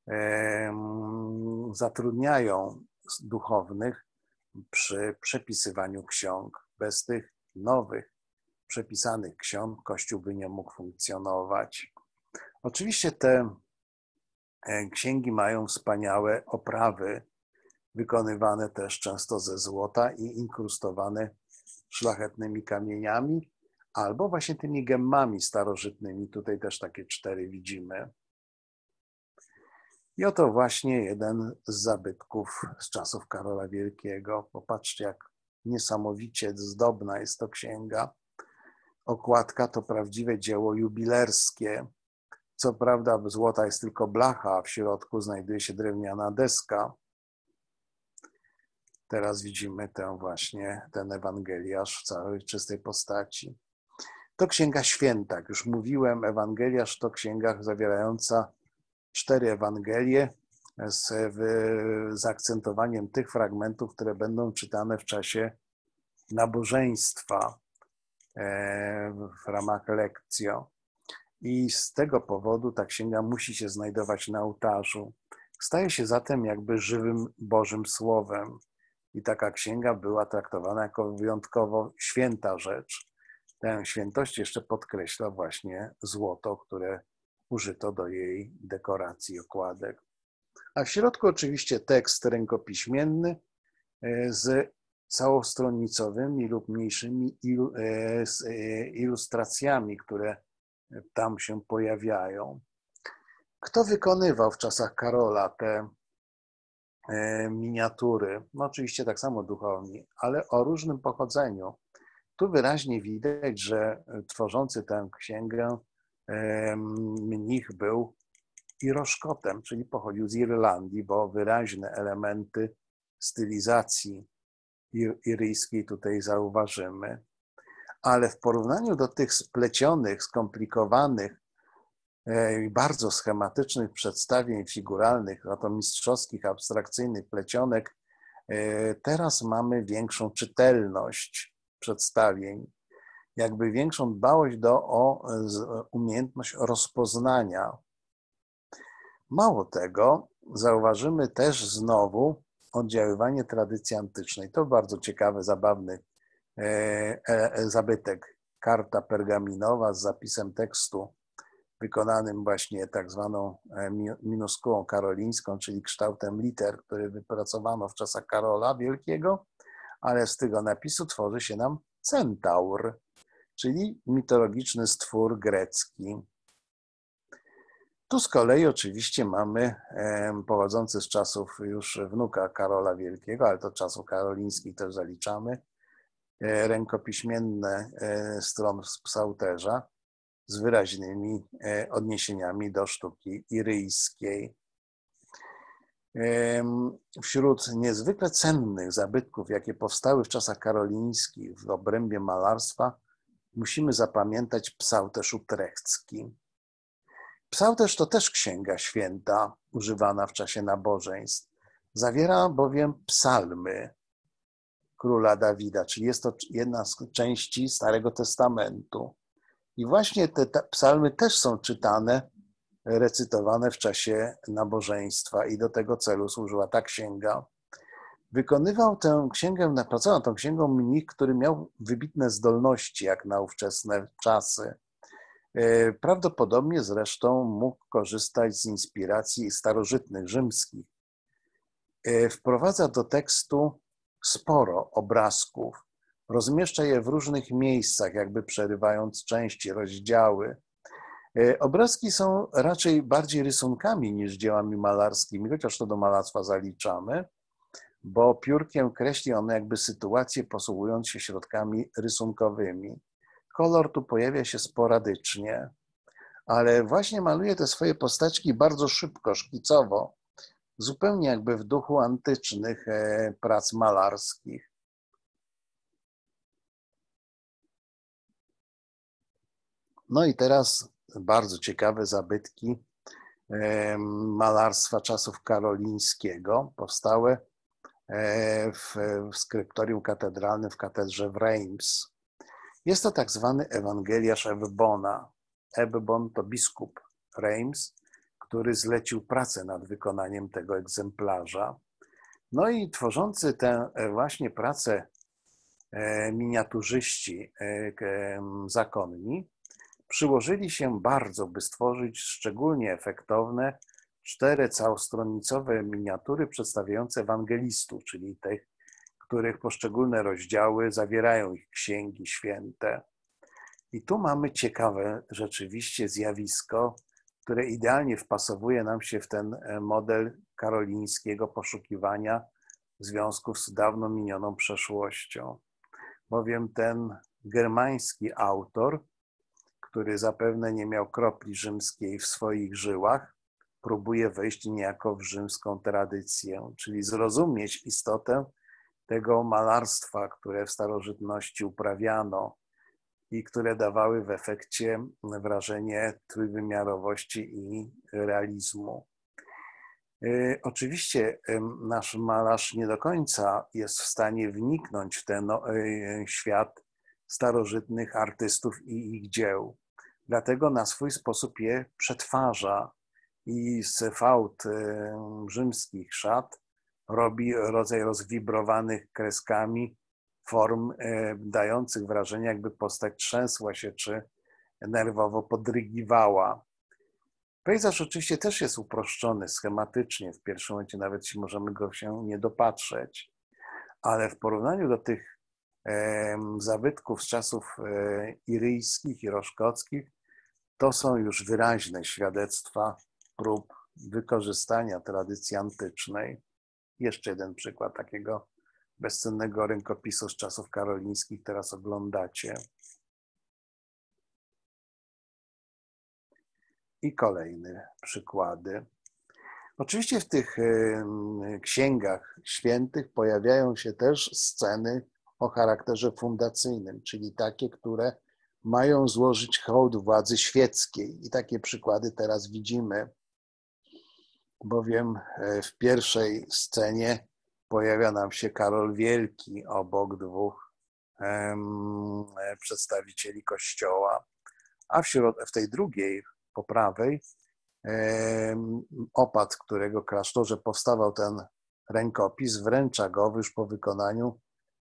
zatrudniają duchownych przy przepisywaniu ksiąg. Bez tych nowych, przepisanych ksiąg Kościół by nie mógł funkcjonować. Oczywiście te księgi mają wspaniałe oprawy, wykonywane też często ze złota i inkrustowane szlachetnymi kamieniami, albo właśnie tymi gemmami starożytnymi. Tutaj też takie 4 widzimy. I oto właśnie jeden z zabytków z czasów Karola Wielkiego. Popatrzcie, jak niesamowicie zdobna jest to księga. Okładka to prawdziwe dzieło jubilerskie. Co prawda złota jest tylko blacha, a w środku znajduje się drewniana deska. Teraz widzimy ten Ewangeliarz w całej czystej postaci. To Księga Święta. Jak już mówiłem, Ewangeliarz to księga zawierająca 4 Ewangelie z zaakcentowaniem tych fragmentów, które będą czytane w czasie nabożeństwa w ramach lekcjo. i z tego powodu ta księga musi się znajdować na ołtarzu. Staje się zatem jakby żywym Bożym Słowem i taka księga była traktowana jako wyjątkowo święta rzecz. Tę świętość jeszcze podkreśla właśnie złoto, które użyto do jej dekoracji okładek. A w środku oczywiście tekst rękopiśmienny z całostronicowymi lub mniejszymi ilustracjami, które tam się pojawiają. Kto wykonywał w czasach Karola te miniatury? No oczywiście tak samo duchowni, ale o różnym pochodzeniu. Tu wyraźnie widać, że tworzący tę księgę mnich był Iroszkotem, czyli pochodził z Irlandii, bo wyraźne elementy stylizacji iryjskiej tutaj zauważymy. Ale w porównaniu do tych splecionych, skomplikowanych i bardzo schematycznych przedstawień figuralnych, a to mistrzowskich, abstrakcyjnych plecionek, teraz mamy większą czytelność przedstawień, jakby większą dbałość o umiejętność rozpoznania. Mało tego, zauważymy też znowu oddziaływanie tradycji antycznej. To bardzo ciekawy, zabawny zabytek. Karta pergaminowa z zapisem tekstu wykonanym właśnie tak zwaną minuskułą karolińską, czyli kształtem liter, który wypracowano w czasach Karola Wielkiego, ale z tego napisu tworzy się nam centaur, czyli mitologiczny stwór grecki. Tu z kolei oczywiście mamy pochodzący z czasów już wnuka Karola Wielkiego, ale to czasów karolińskich też zaliczamy, rękopiśmienne stron z psałterza z wyraźnymi odniesieniami do sztuki iryjskiej. Wśród niezwykle cennych zabytków, jakie powstały w czasach karolińskich w obrębie malarstwa, musimy zapamiętać psałterz utrechcki. Psałterz to też księga święta, używana w czasie nabożeństw. Zawiera bowiem psalmy króla Dawida, czyli jest to jedna z części Starego Testamentu. I właśnie te psalmy też są czytane, recytowane w czasie nabożeństwa i do tego celu służyła ta księga. Wykonywał tę księgę, pracował tą księgą mnich, który miał wybitne zdolności jak na ówczesne czasy. Prawdopodobnie zresztą mógł korzystać z inspiracji starożytnych, rzymskich. Wprowadza do tekstu sporo obrazków. Rozmieszcza je w różnych miejscach, jakby przerywając części, rozdziały. Obrazki są raczej bardziej rysunkami niż dziełami malarskimi, chociaż to do malarstwa zaliczamy, bo piórkiem kreśli on jakby sytuację, posługując się środkami rysunkowymi. Kolor tu pojawia się sporadycznie, ale właśnie maluje te swoje postaczki bardzo szybko, szkicowo, zupełnie jakby w duchu antycznych prac malarskich. No i teraz bardzo ciekawe zabytki malarstwa czasów karolińskiego, powstałe w skryptorium katedralnym w katedrze w Reims. Jest to tak zwany ewangeliarz Ebbona. Ebbon to biskup Reims, który zlecił pracę nad wykonaniem tego egzemplarza. No i tworzący tę właśnie pracę miniaturzyści zakonni przyłożyli się bardzo, by stworzyć szczególnie efektowne 4 całostronicowe miniatury przedstawiające ewangelistów, czyli tych, których poszczególne rozdziały zawierają ich księgi święte. I tu mamy ciekawe rzeczywiście zjawisko, które idealnie wpasowuje nam się w ten model karolińskiego poszukiwania związków z dawno minioną przeszłością. Bowiem ten germański autor, który zapewne nie miał kropli rzymskiej w swoich żyłach, próbuje wejść niejako w rzymską tradycję, czyli zrozumieć istotę tego malarstwa, które w starożytności uprawiano i które dawały w efekcie wrażenie trójwymiarowości i realizmu. Oczywiście nasz malarz nie do końca jest w stanie wniknąć w ten świat starożytnych artystów i ich dzieł. dlatego na swój sposób je przetwarza i z fałd rzymskich szat robi rodzaj rozwibrowanych kreskami form dających wrażenie, jakby postać trzęsła się czy nerwowo podrygiwała. Pejzaż oczywiście też jest uproszczony schematycznie. W pierwszym momencie nawet możemy go się nie dopatrzeć, ale w porównaniu do tych zabytków z czasów iryjskich i roszkockich, to są już wyraźne świadectwa prób wykorzystania tradycji antycznej. Jeszcze jeden przykład takiego bezcennego rękopisu z czasów karolińskich teraz oglądacie. I kolejne przykłady. Oczywiście w tych księgach świętych pojawiają się też sceny o charakterze fundacyjnym, czyli takie, które mają złożyć hołd władzy świeckiej. I takie przykłady teraz widzimy, bowiem w pierwszej scenie pojawia nam się Karol Wielki obok dwóch przedstawicieli Kościoła, a w tej drugiej, po prawej, opat, którego klasztorze powstawał ten rękopis, wręcza go już po wykonaniu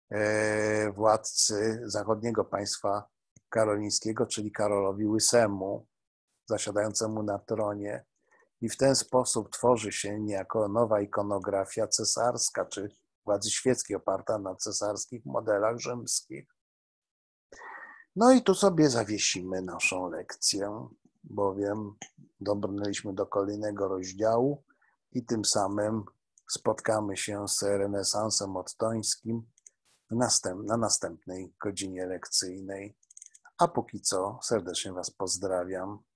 władcy zachodniego państwa karolińskiego, czyli Karolowi Łysemu, zasiadającemu na tronie. I w ten sposób tworzy się niejako nowa ikonografia cesarska, czy władzy świeckiej oparta na cesarskich modelach rzymskich. No i tu sobie zawiesimy naszą lekcję, bowiem dobrnęliśmy do kolejnego rozdziału i tym samym spotkamy się z renesansem ottońskim na następnej godzinie lekcyjnej. A póki co serdecznie Was pozdrawiam.